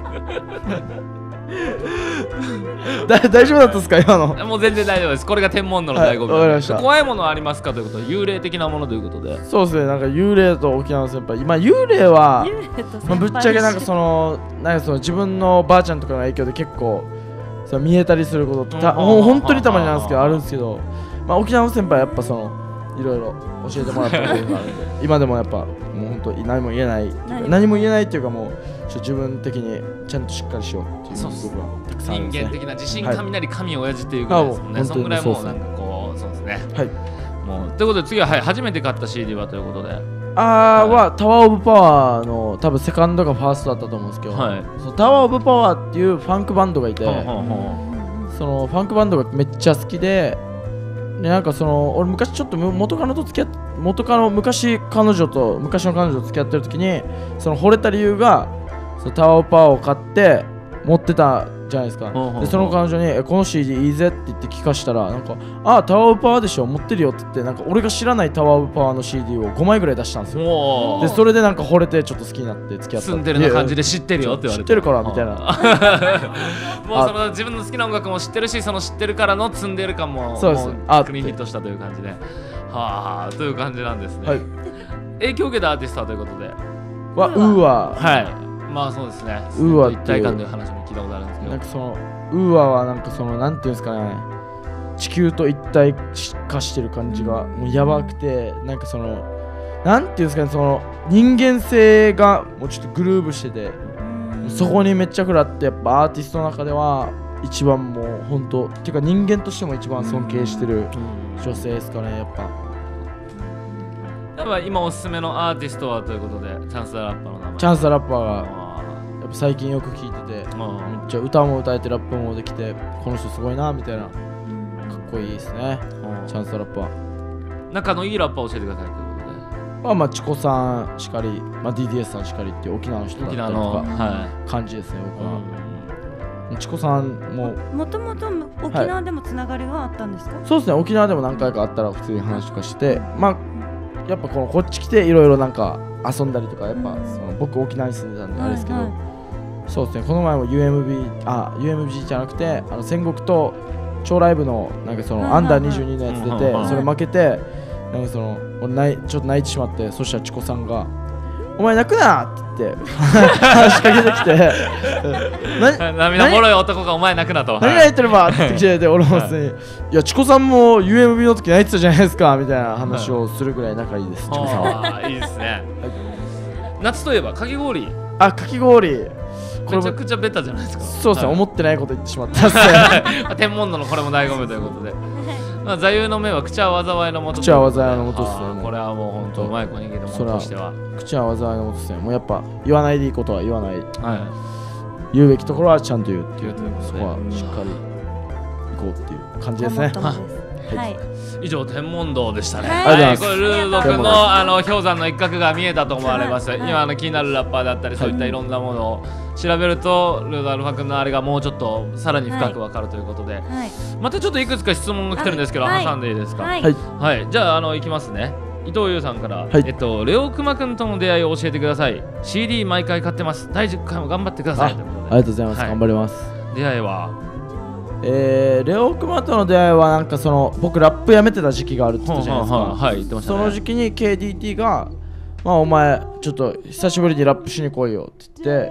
だ大丈夫だったですか今のもう全然大丈夫ですこれが天文度の醍醐味、 はいわかりました怖いものありますかということで幽霊的なものということでそうですねなんか幽霊と沖縄の先輩今幽霊は幽霊と先輩まあ、ぶっちゃけなんかそのなんかその自分のばあちゃんとかの影響で結構その見えたりすることってたうんほん本当にたまになんですけどあるんですけど、まあ、沖縄の先輩はやっぱそのいろいろ教えてもらったことがあるんで今でもやっぱもう本当に何も言えないっていうか何も何も言えないっていうかもうちょ自分的にちゃんとしっかりしようっていうそうっす部分はたくさんあるんですね人間的な自信はい雷神親父っていうぐらいですもんね、 あもうそんぐらいもう本当になんかこうそうですねはいもうということで次は、はい、初めて買った シーディー はということであーはタワーオブパワーの多分セカンドがファーストだったと思うんですけど、 はいそのタワーオブパワーっていうファンクバンドがいて、 ほうほうほそのファンクバンドがめっちゃ好きで、でなんかその俺昔ちょっと元カノと付き合っ元カノ昔彼女と昔の彼女と付き合ってる時にその惚れた理由がそのタワーオブパワーを買って持ってたじゃないですか。 ほうほうほうでその彼女にえこの シーディー いいぜって言って聞かしたらなんかああタワーオブパワーでしょ持ってるよって言ってなんか俺が知らないタワーオブパワーの シーディー をごまいぐらい出したんですうよ。 もうでそれでなんか惚れてちょっと好きになって付き合った。 住んでるな感じで知ってるよって言われて知ってるからみたいな。 もうその自分の好きな音楽も知ってるしその知ってるからの積んでる感もそうですもうあクリーンヒットしたという感じではあという感じなんですね、 はい。 影響を受けたアーティストはということではウーははいまあそうですねうわっていう一体感という話も聞いたことあるんですけどなんかそのウーアはなんかそのなんていうんですかね地球と一体化してる感じがもうやばくてなんかそのなんていうんですかねその人間性がもうちょっとグルーブしててそこにめっちゃ食らってやっぱアーティストの中では一番もう本当っていうか人間としても一番尊敬してる女性ですかねやっぱやっぱ今おすすめのアーティストはということでチャンス・ザ・ラッパーの名前チャンス・ザ・ラッパーがあやっぱ最近よく聴いててーあめっちゃ歌も歌えてラップもできてこの人すごいなみたいなかっこいいですねーチャンス・ザ・ラッパー仲のいいラッパーを教えてくださいということでまあまあチコさんしかり、まあ、ディーディーエス さんしかりっていう沖縄の人だっ沖たり縄のとかは感じですねい、 僕は、チコさんももともと沖縄でもつながりがあったんですか、 そうですね沖縄でも何回かあったら普通に話とかしてまあやっぱこのこっち来ていろいろなんか遊んだりとかやっぱその僕沖縄に住んでたんであれですけど、 はいはいそうですねこの前も ユーエムビー あ ユーエムビー じゃなくてあの戦国と超ライブのなんかそのはいはいはいアンダーにじゅうにのやつ出てはいはいはいそれ負けてなんかその俺泣いちょっと泣いてしまってそしたらチコさんがお前泣くなって言って話しかけてきてな涙もろい男がお前泣くなと何が言ってるばって言ってきてで俺も普通にいやチコさんも ユーエムビー の時泣いてたじゃないですかみたいな話をするぐらい仲いいですチコさんはあーいいですね夏といえばかき氷あかき氷これもめちゃくちゃベタじゃないですかそうですねはい思ってないこと言ってしまったっすね天文度のこれも醍醐味ということでまあ座右の銘は口は災いのもと口は災いの元っすねあーもうこれはもう本当うまい子にげるものとしては口は災いのことですねもうやっぱ言わないでいいことは言わないは言うべきところはちゃんと言うっていう言うということでそこはしっかり行こうっていう感じですねごもっともですはいい以上天文堂でしたねはいありがとうございますこれルード君天文堂のあの氷山の一角が見えたと思われますはい今あの気になるラッパーだったりそういったいろんなものを調べるとルードアルファ君のあれがもうちょっとさらに深くわかるということではいまたちょっといくつか質問が来てるんですけどはい挟んでいいですかはいはいはい、じゃあ、あの、いきますね。伊藤優さんから、 はいえっと、レオクマくんとの出会いを教えてください。シーディー 毎回買ってます。だいじゅっかいも頑張ってください。 あということでありがとうございます、 はい頑張ります出会いは、 えー、レオクマとの出会いはなんかその僕ラップやめてた時期があるって言ったじゃないですか、 はい、言ってましたね。 その時期に ケーディーティー がまあお前ちょっと久しぶりにラップしに来いよって言って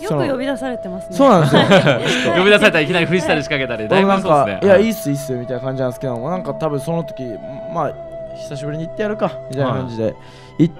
よく呼び出されてますね。 そうなんですよ呼び出されたらいきなりフリースタイル仕掛けたりだいぶなんそうですね。 かいやいいっすいいっすみたいな感じなんですけども、なんか多分その時まあ久しぶりに行ってやるかみたいな感じで行って、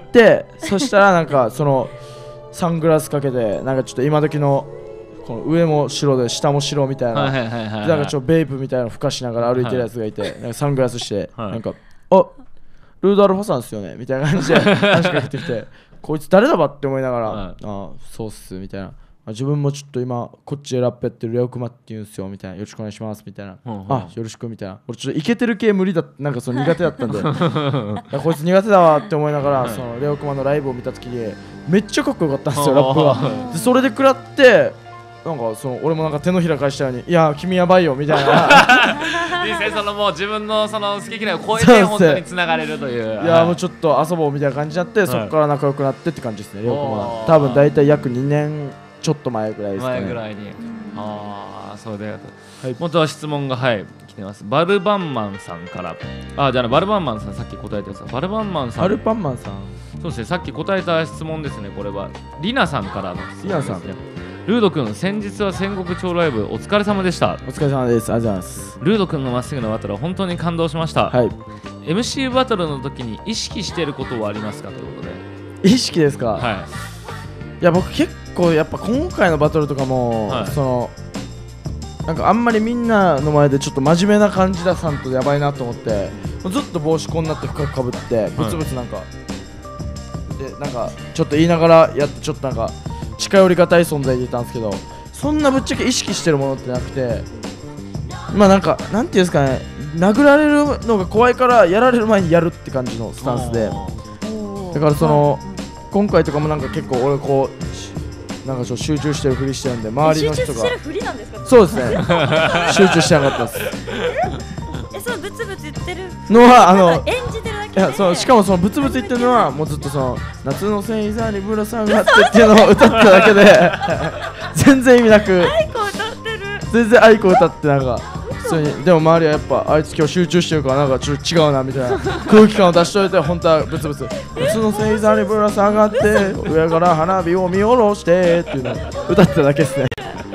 そしたらなんかそのサングラスかけてなんかちょっと今時のこの上も白で下も白みたいな、なんかちょっとベイプみたいなのふかしながら歩いてるやつがいて、なんかサングラスして、なんかあルードアルファさんですよねみたいな感じで話しかけてきて、こいつ誰だばって思いながら、ああそうっすみたいな、自分もちょっと今こっちでラップやってるレオクマって言うんすよみたいな、よろしくお願いしますみたいな、あよろしくみたいな、俺ちょっとイケてる系無理だ、なんかその苦手だったんでこいつ苦手だわって思いながら、そのレオクマのライブを見た時にめっちゃかっこよかったんですよラップが。でそれで食らってなんかその俺もなんか手のひら返したように、いや君やばいよみたいないいですね、そのもう自分のその好き嫌いを超えて本当につながれるという。 いやもうちょっと遊ぼうみたいな感じになって、そこから仲良くなってって感じですね。レオクマ多分大体約にねんちょっと前ぐらいですかね。 前ぐらいに。ああそうで、はい、元は質問がはい来てます。バルバンマンさんから、あじゃあバルバンマンさんさっき答えたやつ、バルバンマンさん。 バルバンマンさん。 そうですね、さっき答えた質問ですね。これはリナさんからの質問ですね。 リナさん。 ルード君、先日は戦国町ライブお疲れ様でした。 お疲れ様です。ありがとうございます。 ルード君のまっすぐなバトルは本当に感動しました。 はい。 エムシー バトルの時に意識していることはありますかということで。 意識ですか。 はい。 いや僕結構やっぱ今回のバトルとかも、はい、そのなんかあんまりみんなの前でちょっと真面目な感じ出さんとやばいなと思って、ずっと帽子こんなって深くかぶってブツブツなんか、はい、でなんかちょっと言いながらやってちょっとなんか近寄りがたい存在でいたんですけど、そんなぶっちゃけ意識してるものってなくて、まあなんかなんていうんですかね、殴られるのが怖いからやられる前にやるって感じのスタンスで、だからその今回とかもなんか結構俺こうなんかちょっと集中してるふりしてるんで、周りの人が集中してるふりなんですか。 そうですね集中してなかったですえそのブツブツ言ってるのはあの演じてるだけで、 いやそのしかもそのブツブツ言ってるのはもうずっとその夏の星座にぶら下がってっていうのを歌っただけで全然意味なくアイコ歌ってる全然アイコ歌ってなんか普通に、でも周りはやっぱあいつ今日集中してるからなんかちょっと違うなみたいな空気感を出しといて、本当はブツブツ夏の星座にぶら下がって上から花火を見下ろしてっていうのを歌ってただけですね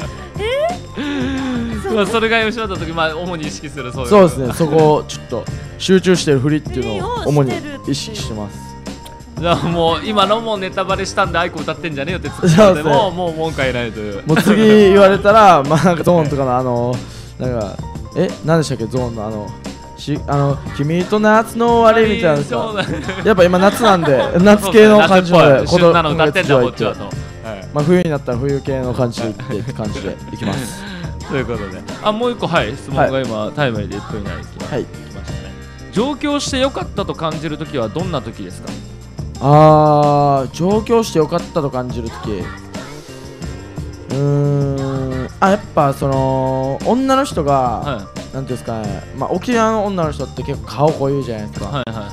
まあそれが吉本の時、まあ主に意識するそうです。 そうですね、そこをちょっと集中してるふりっていうのを主に意識してます。 じゃあもう今のもネタバレしたんでアイコ歌ってんじゃねえよってツッコんでももう文句はないという。 もう次言われたらまあなんかゾーンとかのあのなんかえ何でしたっけ、ゾーンのあのしあの君と夏の終わりみたいなさ、やっぱ今夏なんで夏系の感じで旬なの歌ってんだこっちはと。 まあ冬になったら冬系の感じでいって感じでいきます。 ということで、あもう一個はい質問が今、はい、タイムリーでいっぷん以内に来ました、はい、来ましたね。上京してよかったと感じるときはどんなときですか。 あー上京してよかったと感じるとき、うーんあやっぱその女の人が、はい、なんていうんですかね、まあ沖縄の女の人って結構顔濃いじゃないですか、はいはいはい、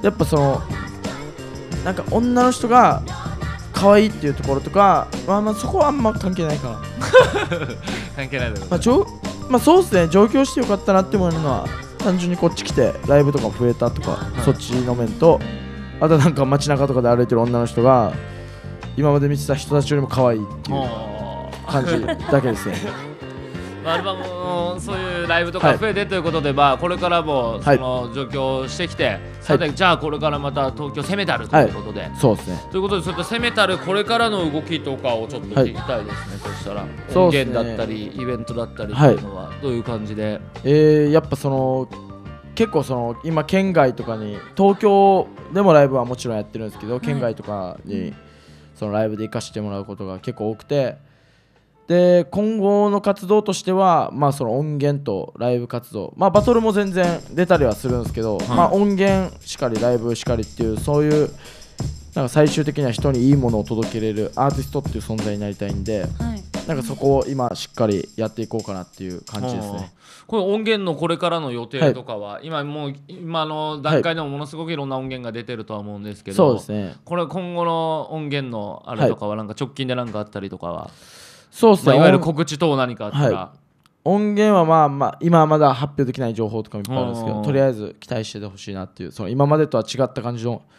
やっぱそのなんか女の人が可愛いっていうところとか、まあまあそこはあんま関係ないかな関係ないだろう、 まあ、ちょまあそうですね、上京してよかったなって思えるのは単純にこっち来てライブとか増えたとか、はい、そっちの面と、あとなんか街中とかで歩いてる女の人が今まで見てた人たちよりも可愛いっていう感じだけですねアルバムのそういうライブとか増えてということで、はい、まあこれからもその上京してきて、はい、さてじゃあこれからまた東京攻めたるということで、はい、 そうですね。 ということでそういった攻めたるこれからの動きとかをちょっと聞きたいですね。そしたら音源だったりイベントだったりっていうのはどういう感じで、はい、 えー、やっぱその結構その今県外とかに東京でもライブはもちろんやってるんですけど、県外とかにそのライブで行かせてもらうことが結構多くて、で今後の活動としては、まあ、その音源とライブ活動、まあ、バトルも全然出たりはするんですけど、はい、まあ、音源しかりライブしかりっていうそういうなんか最終的には人にいいものを届けれるアーティストっていう存在になりたいんで、はい、なんかそこを今しっかりやっていこうかなっていう感じですね。 これ音源のこれからの予定とかは、はい、今もう今の段階でもものすごくいろんな音源が出てるとは思うんですけど、 そうですね、 これ今後の音源のあれとかはなんか直近で何かあったりとかは、はい、 そうですね、 まあ、いわゆる告知等何かあったら、 はい、音源はまあまあ今はまだ発表できない情報とかもいっぱいあるんですけど、とりあえず期待しててほしいなっていう、その今までとは違った感じの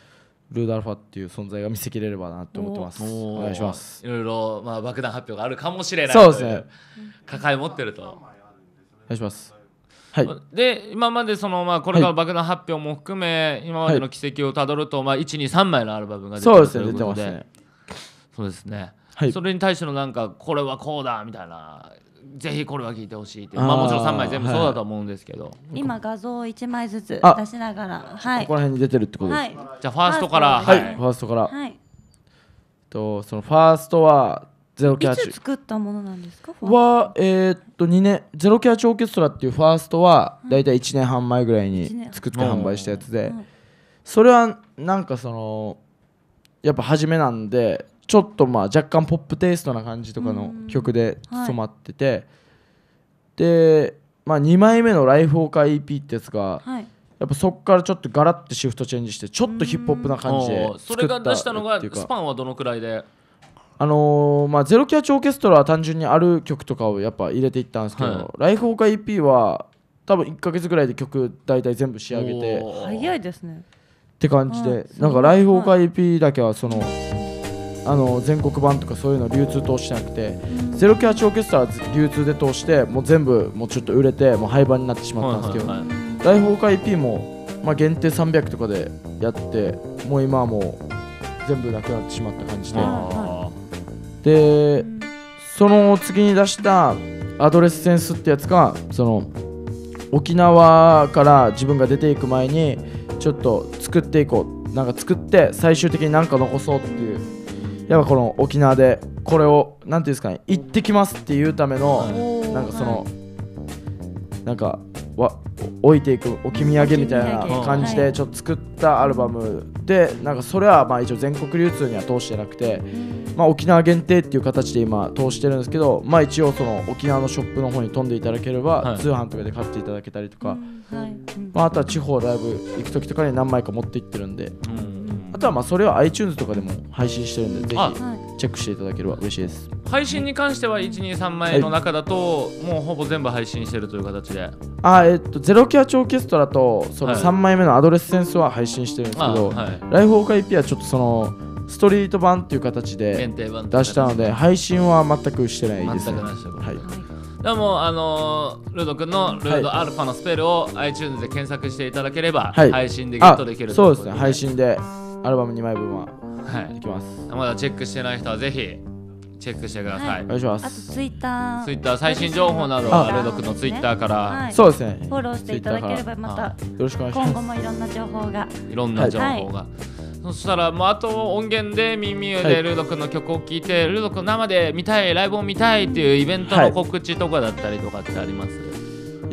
ルードアルファっていう存在が見せきれればなと思ってます。お願いします。 いろいろ、まあ、爆弾発表があるかもしれない。 そうですね。 抱え持ってると。お願いします。はい、 で今までその、まあ、これから爆弾発表も含め、はい、今までの軌跡をたどると、まあ、いち、に、さんまいのアルバムが出てるということで、そうですね、出てますね。そうですね、はい、それに対してのなんかこれはこうだみたいな、ぜひこれは聴いてほしいって、まあ、もちろんさんまい全部そうだと思うんですけど、はい、 今画像をいちまいずつ出しながら、 はい、ここら辺に出てるってことです、はい、 じゃあファーストからはい、はい、ファーストから、はい、とそのファーストはゼロキャッチいつ作ったものなんですかは、えー、っとにねんゼロキャッチオーケストラっていうファーストはだいたいいちねんはん前ぐらいに作って販売したやつで、うん、それはなんかそのやっぱ初めなんでちょっとまあ若干ポップテイストな感じとかの曲で染まってて、はい、で、まあ、にまいめのライフオーカー イーピー ってやつが、はい、やっぱそこからちょっとガラッとシフトチェンジしてちょっとヒップホップな感じで作った。 それが出したのがスパンはどのくらいで、 あのーまあ、ゼロキャッチオーケストラは単純にある曲とかをやっぱ入れていったんですけど、はい、ライフオーカー イーピー は多分いっかげつぐらいで曲大体全部仕上げて早いですねって感じで、なんかライフオーカー イーピー だけはそのあの全国版とかそういうの流通通してなくて、ゼロキャッチオーケストラは流通で通してもう全部もうちょっと売れてもう廃盤になってしまったんですけど、はいはいはい、ライフオーカー イーピー も、まあ、限定さんびゃくとかでやってもう今はもう全部なくなってしまった感じで、でその次に出したアドレスセンスってやつがその沖縄から自分が出ていく前にちょっと作っていこう、なんか作って最終的に何か残そうっていう、やっぱこの沖縄でこれをなんていうんですかね、行ってきますっていうためのなんかそのなんかわ置いていく置き土産みたいな感じでちょっと作ったアルバムで、なんかそれはまあ一応全国流通には通してなくて、まあ沖縄限定っていう形で今通してるんですけど、まあ一応その沖縄のショップの方に飛んでいただければ通販とかで買っていただけたりとか、まああとは地方ライブ行く時とかに何枚か持って行ってるんで、あとはまあそれは iTunes とかでも配信してるんで、ぜひチェックしていただければ嬉しいです。 配信に関してはいち、に、さんまいの中だと、はい、もうほぼ全部配信してるという形で、 あ、えっとゼロキャッチオーケストラとそのさんまいめのアドレスセンスは配信してるんですけど、はい、ライフオーカー イーピー はちょっとそのストリート版っていう形で出したので配信は全くしてないですね。 全くなしということで、はい、でもあのー、ルード君のルードアルファのスペルを iTunes で検索していただければ、はい、配信でゲットできるということで、 そうですね、配信でアルバムにまいぶんはできます、 はい、まだチェックしてない人はぜひチェックしてください、はい、 お願いします。 あとツイッターツイッター最新情報などはルード君のツイッターから、 はい、そうですね、 フォローしていただければまたよろしくお願いします。 今後もいろんな情報がいろんな情報が、はい、そしたらもうあと音源で耳でルード君の曲を聴いて、はい、ルード君生で見たい、ライブを見たいっていうイベントの告知とかだったりとかってあります？はい、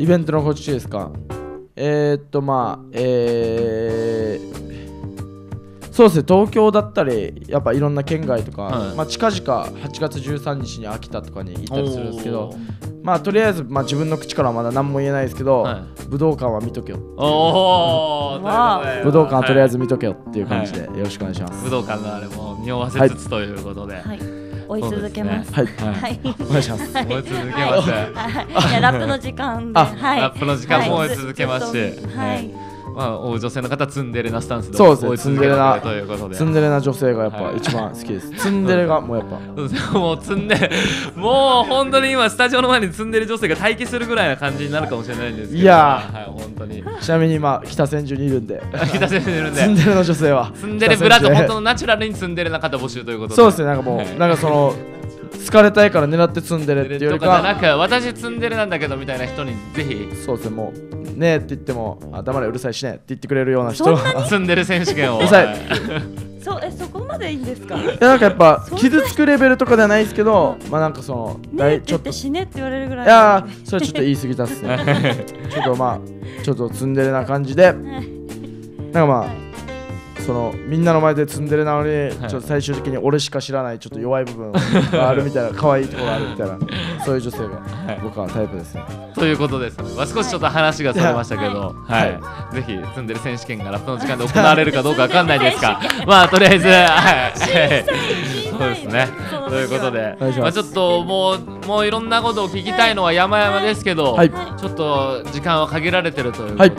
イベントの告知ですか。えー、っとまあえーそうですね、東京だったりやっぱいろんな県外とか、はい、まあ、近々はちがつじゅうさんにちに秋田とかに行ったりするんですけど、まあとりあえず、まあ、自分の口からはまだ何も言えないですけど、はい、武道館は見とけよ、 おー武道館はとりあえず見とけよっていう感じでよろしくお願いします。 武道館のあれも匂わせつつということで、はいはい、 追い続けます。 はい、はい、お願いします。 追い続けます。 いやラップの時間で、はい、 ラップの時間も追い続けますし、 はい。 まあ、女性の方ツンデレなスタンスで追い続けてるということで、 ツンデレな女性がやっぱ一番好きです、はい、ツンデレがもうやっぱもうツンデレもう本当に今スタジオの前にツンデレ女性が待機するぐらいな感じになるかもしれないんですけど、 いやー、はい、本当にちなみに今北千住にいるんで北千住にいるんでツンデレの女性はツンデレブラと本当のナチュラルにツンデレな方募集ということで、 そうですね、なんかもう、はい、なんかその好かれたいから狙ってツンデレっていうよりか、 なんか私ツンデレなんだけどみたいな人にぜひ、 そうですね、もうねえって言ってもあ黙れうるさいしねって言ってくれるような人ツンデレ選手権をうるさいそ, えそこまでいいんですか。いやなんかやっぱ傷つくレベルとかではないですけど、まあなんかそのねえって言って死ねって言われるぐらい、 いやそれはちょっと言い過ぎたっすねちょっとまあちょっとツンデレな感じでなんかまあそのみんなの前でツンデレなのに、はい、ちょっと最終的に俺しか知らないちょっと弱い部分があるみたいな可愛いところがあるみたいなそういう女性が僕はタイプですね、 はい、ということですね、まあ、少しちょっと話がそれましたけど、はい、はい、ぜひツンデレ選手権がラップの時間で行われるかどうかわかんないですがまあとりあえず、はい、そうですね、ということで、まあ、ちょっともうもういろんなことを聞きたいのは山々ですけど、はい、ちょっと時間は限られてるということで、はい、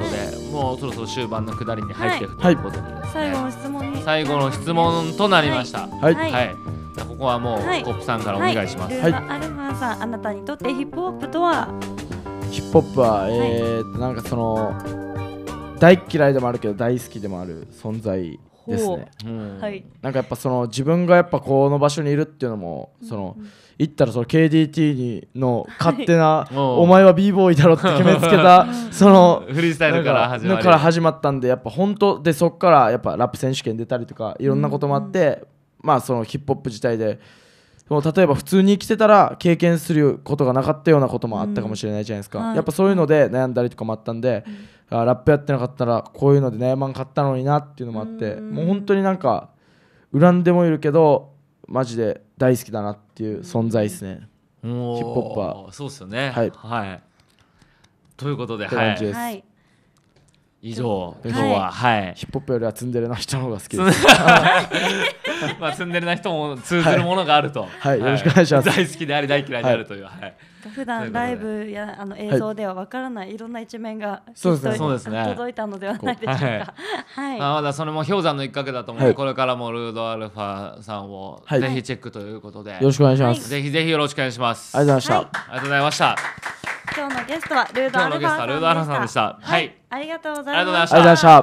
もうそろそろ終盤の下りに入っていくということで、ね、はい、 最後の質問に最後の質問となりました。 はい、 はいはい、じゃあここはもう、はい、コップさんからお願いします。 はい、ルードアルファさん、あなたにとってヒップホップとは？ ヒップホップは、えー、なんかその大嫌いでもあるけど大好きでもある存在ですね。 はい、 なんかやっぱその自分がやっぱこの場所にいるっていうのもその、うん、行ったらその ケーディーティー の勝手な、はい、お前は b ボーイだろって決めつけたそのフリースタイルから始まるから始まったんで、やっぱ本当でそこからやっぱラップ選手権出たりとかいろんなこともあって、うんうん、まあそのヒップホップ自体でその例えば普通に生きてたら経験することがなかったようなこともあったかもしれないじゃないですか、うんはい、やっぱそういうので悩んだりとかもあったんで、うん、あラップやってなかったらこういうので悩まんかったのになっていうのもあって、うん、もう本当になんか恨んでもいるけどマジで大好きだなっていう存在ですね、うん、ヒップホップは。 そうですよね、 はい、 はい、ということで、 はい、 はい、 以上今日は、はい、 ヒップホップよりはツンデレな人の方が好きですまあツンデレな人も通ずるものがあると、 はいはい、よろしくお願いします。 大好きであり大嫌いであるという、はいはい、 普段ライブやあの映像ではわからないいろんな一面がそうですね届いたのではないでしょうか。はいはい、まだそれも氷山の一角だと思うので、はい、これからもルードアルファさんをぜひチェックということで、 よろしくお願いします。 ぜひぜひよろしくお願いします。 ありがとうございました。 ありがとうございました。 今日のゲストはルードアルファさんでした。はい、ありがとうございました。 ありがとうございました。あ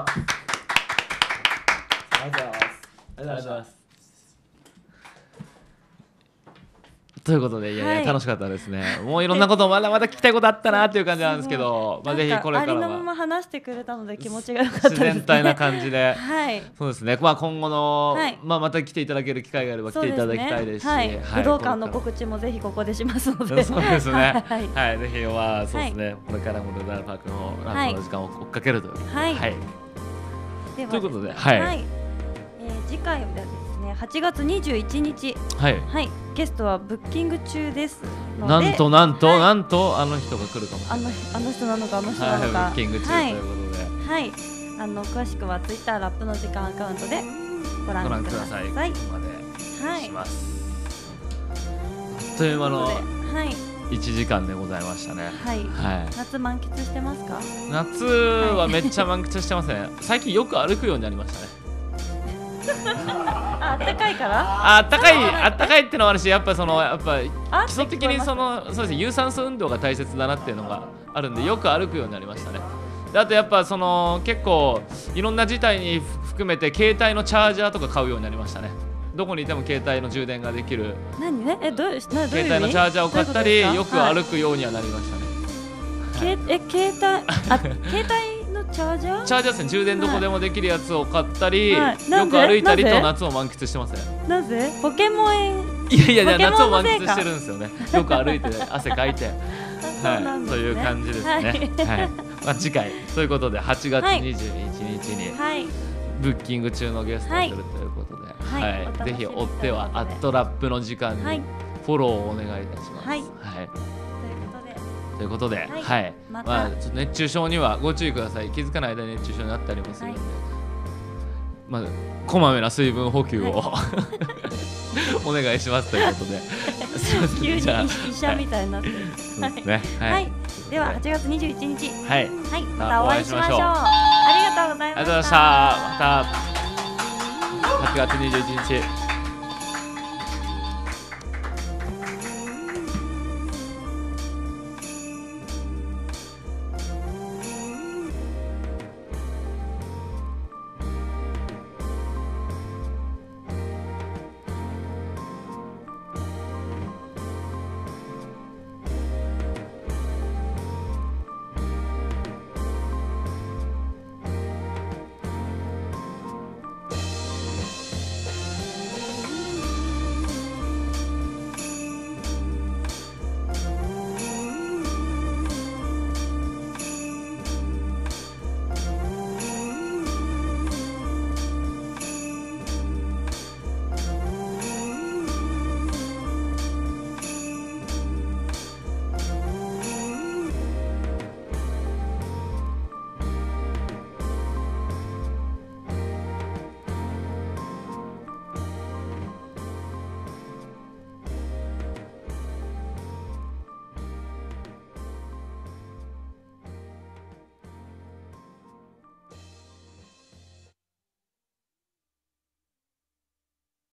りがとうございます。ありがとうございます。 ということで、いやいや、はい、楽しかったですね。もういろんなことまだまだ聞きたいことあったなっていう感じなんですけど、まあぜひこれからはありのまま話してくれたので気持ちが良かったですね。 自然体な感じで、 はい、 そうですね。まあ今後の、はい、まあまた来ていただける機会があれば来ていただきたいですし、 はい、武道館の告知もぜひここでしますので、 そうですね。はい、はい、ぜひはそうですね。これからもルードアルファ君のラップの時間を追っかけるという、はい、はい、ということで、はい、はい、 えー、次回ははちがつにじゅういちにち、 はい、 はい、ゲストはブッキング中ですので、 なんとなんと、はい、なんとあの人が来るかもしれない。 あのあの人なのかあの人なのか、 はい、ブッキング中ということで、 はい、はい、あの詳しくはツイッターラップの時間アカウントでご覧ください。 ご覧ください。ここまでします。はい、あっという間の、はい、いちじかんでございましたね。 はい、はい、夏満喫してますか？ 夏はめっちゃ満喫してますね。最近よく歩くようになりましたね。 あったかいから？ あったかい、あったかいってのもあるし、やっぱそのやっぱ基礎的にそのそうですね、有酸素運動が大切だなっていうのがあるんで、よく歩くようになりましたね。であとやっぱその結構いろんな事態に含めて携帯のチャージャーとか買うようになりましたね。どこにいても携帯の充電ができる。 何ね？え、どういう携帯のチャージャーを買ったり、よく歩くようにはなりましたね。 はい、え、携帯あ携帯チャージャー？ チャージャーですね。充電どこでもできるやつを買ったり、はい、よく歩いたりと夏を満喫してますね。 なぜ？ポケモンいやいやいや、夏を満喫してるんですよね。よく歩いて汗かいて、はい、そういう感じですね。はい、まあ次回ということではちがつにじゅういちにちにブッキング中のゲストが来るということで、はい、はい、ぜひ追ってはアットラップの時間にフォローをお願いいたします。はい。はい、ということで、はい、はい、ま, まあちょっと熱中症にはご注意ください。気づかない間に熱中症になったりもするので、はい、まあこまめな水分補給を、はい、お願いしますということで。 急に医者みたいになってる。 そうですね。はい。はい、 でははちがつにじゅういちにち、 はい、 はい、またお会いしましょう。ありがとうございました。 ありがとうございました。またはちがつにじゅういちにち。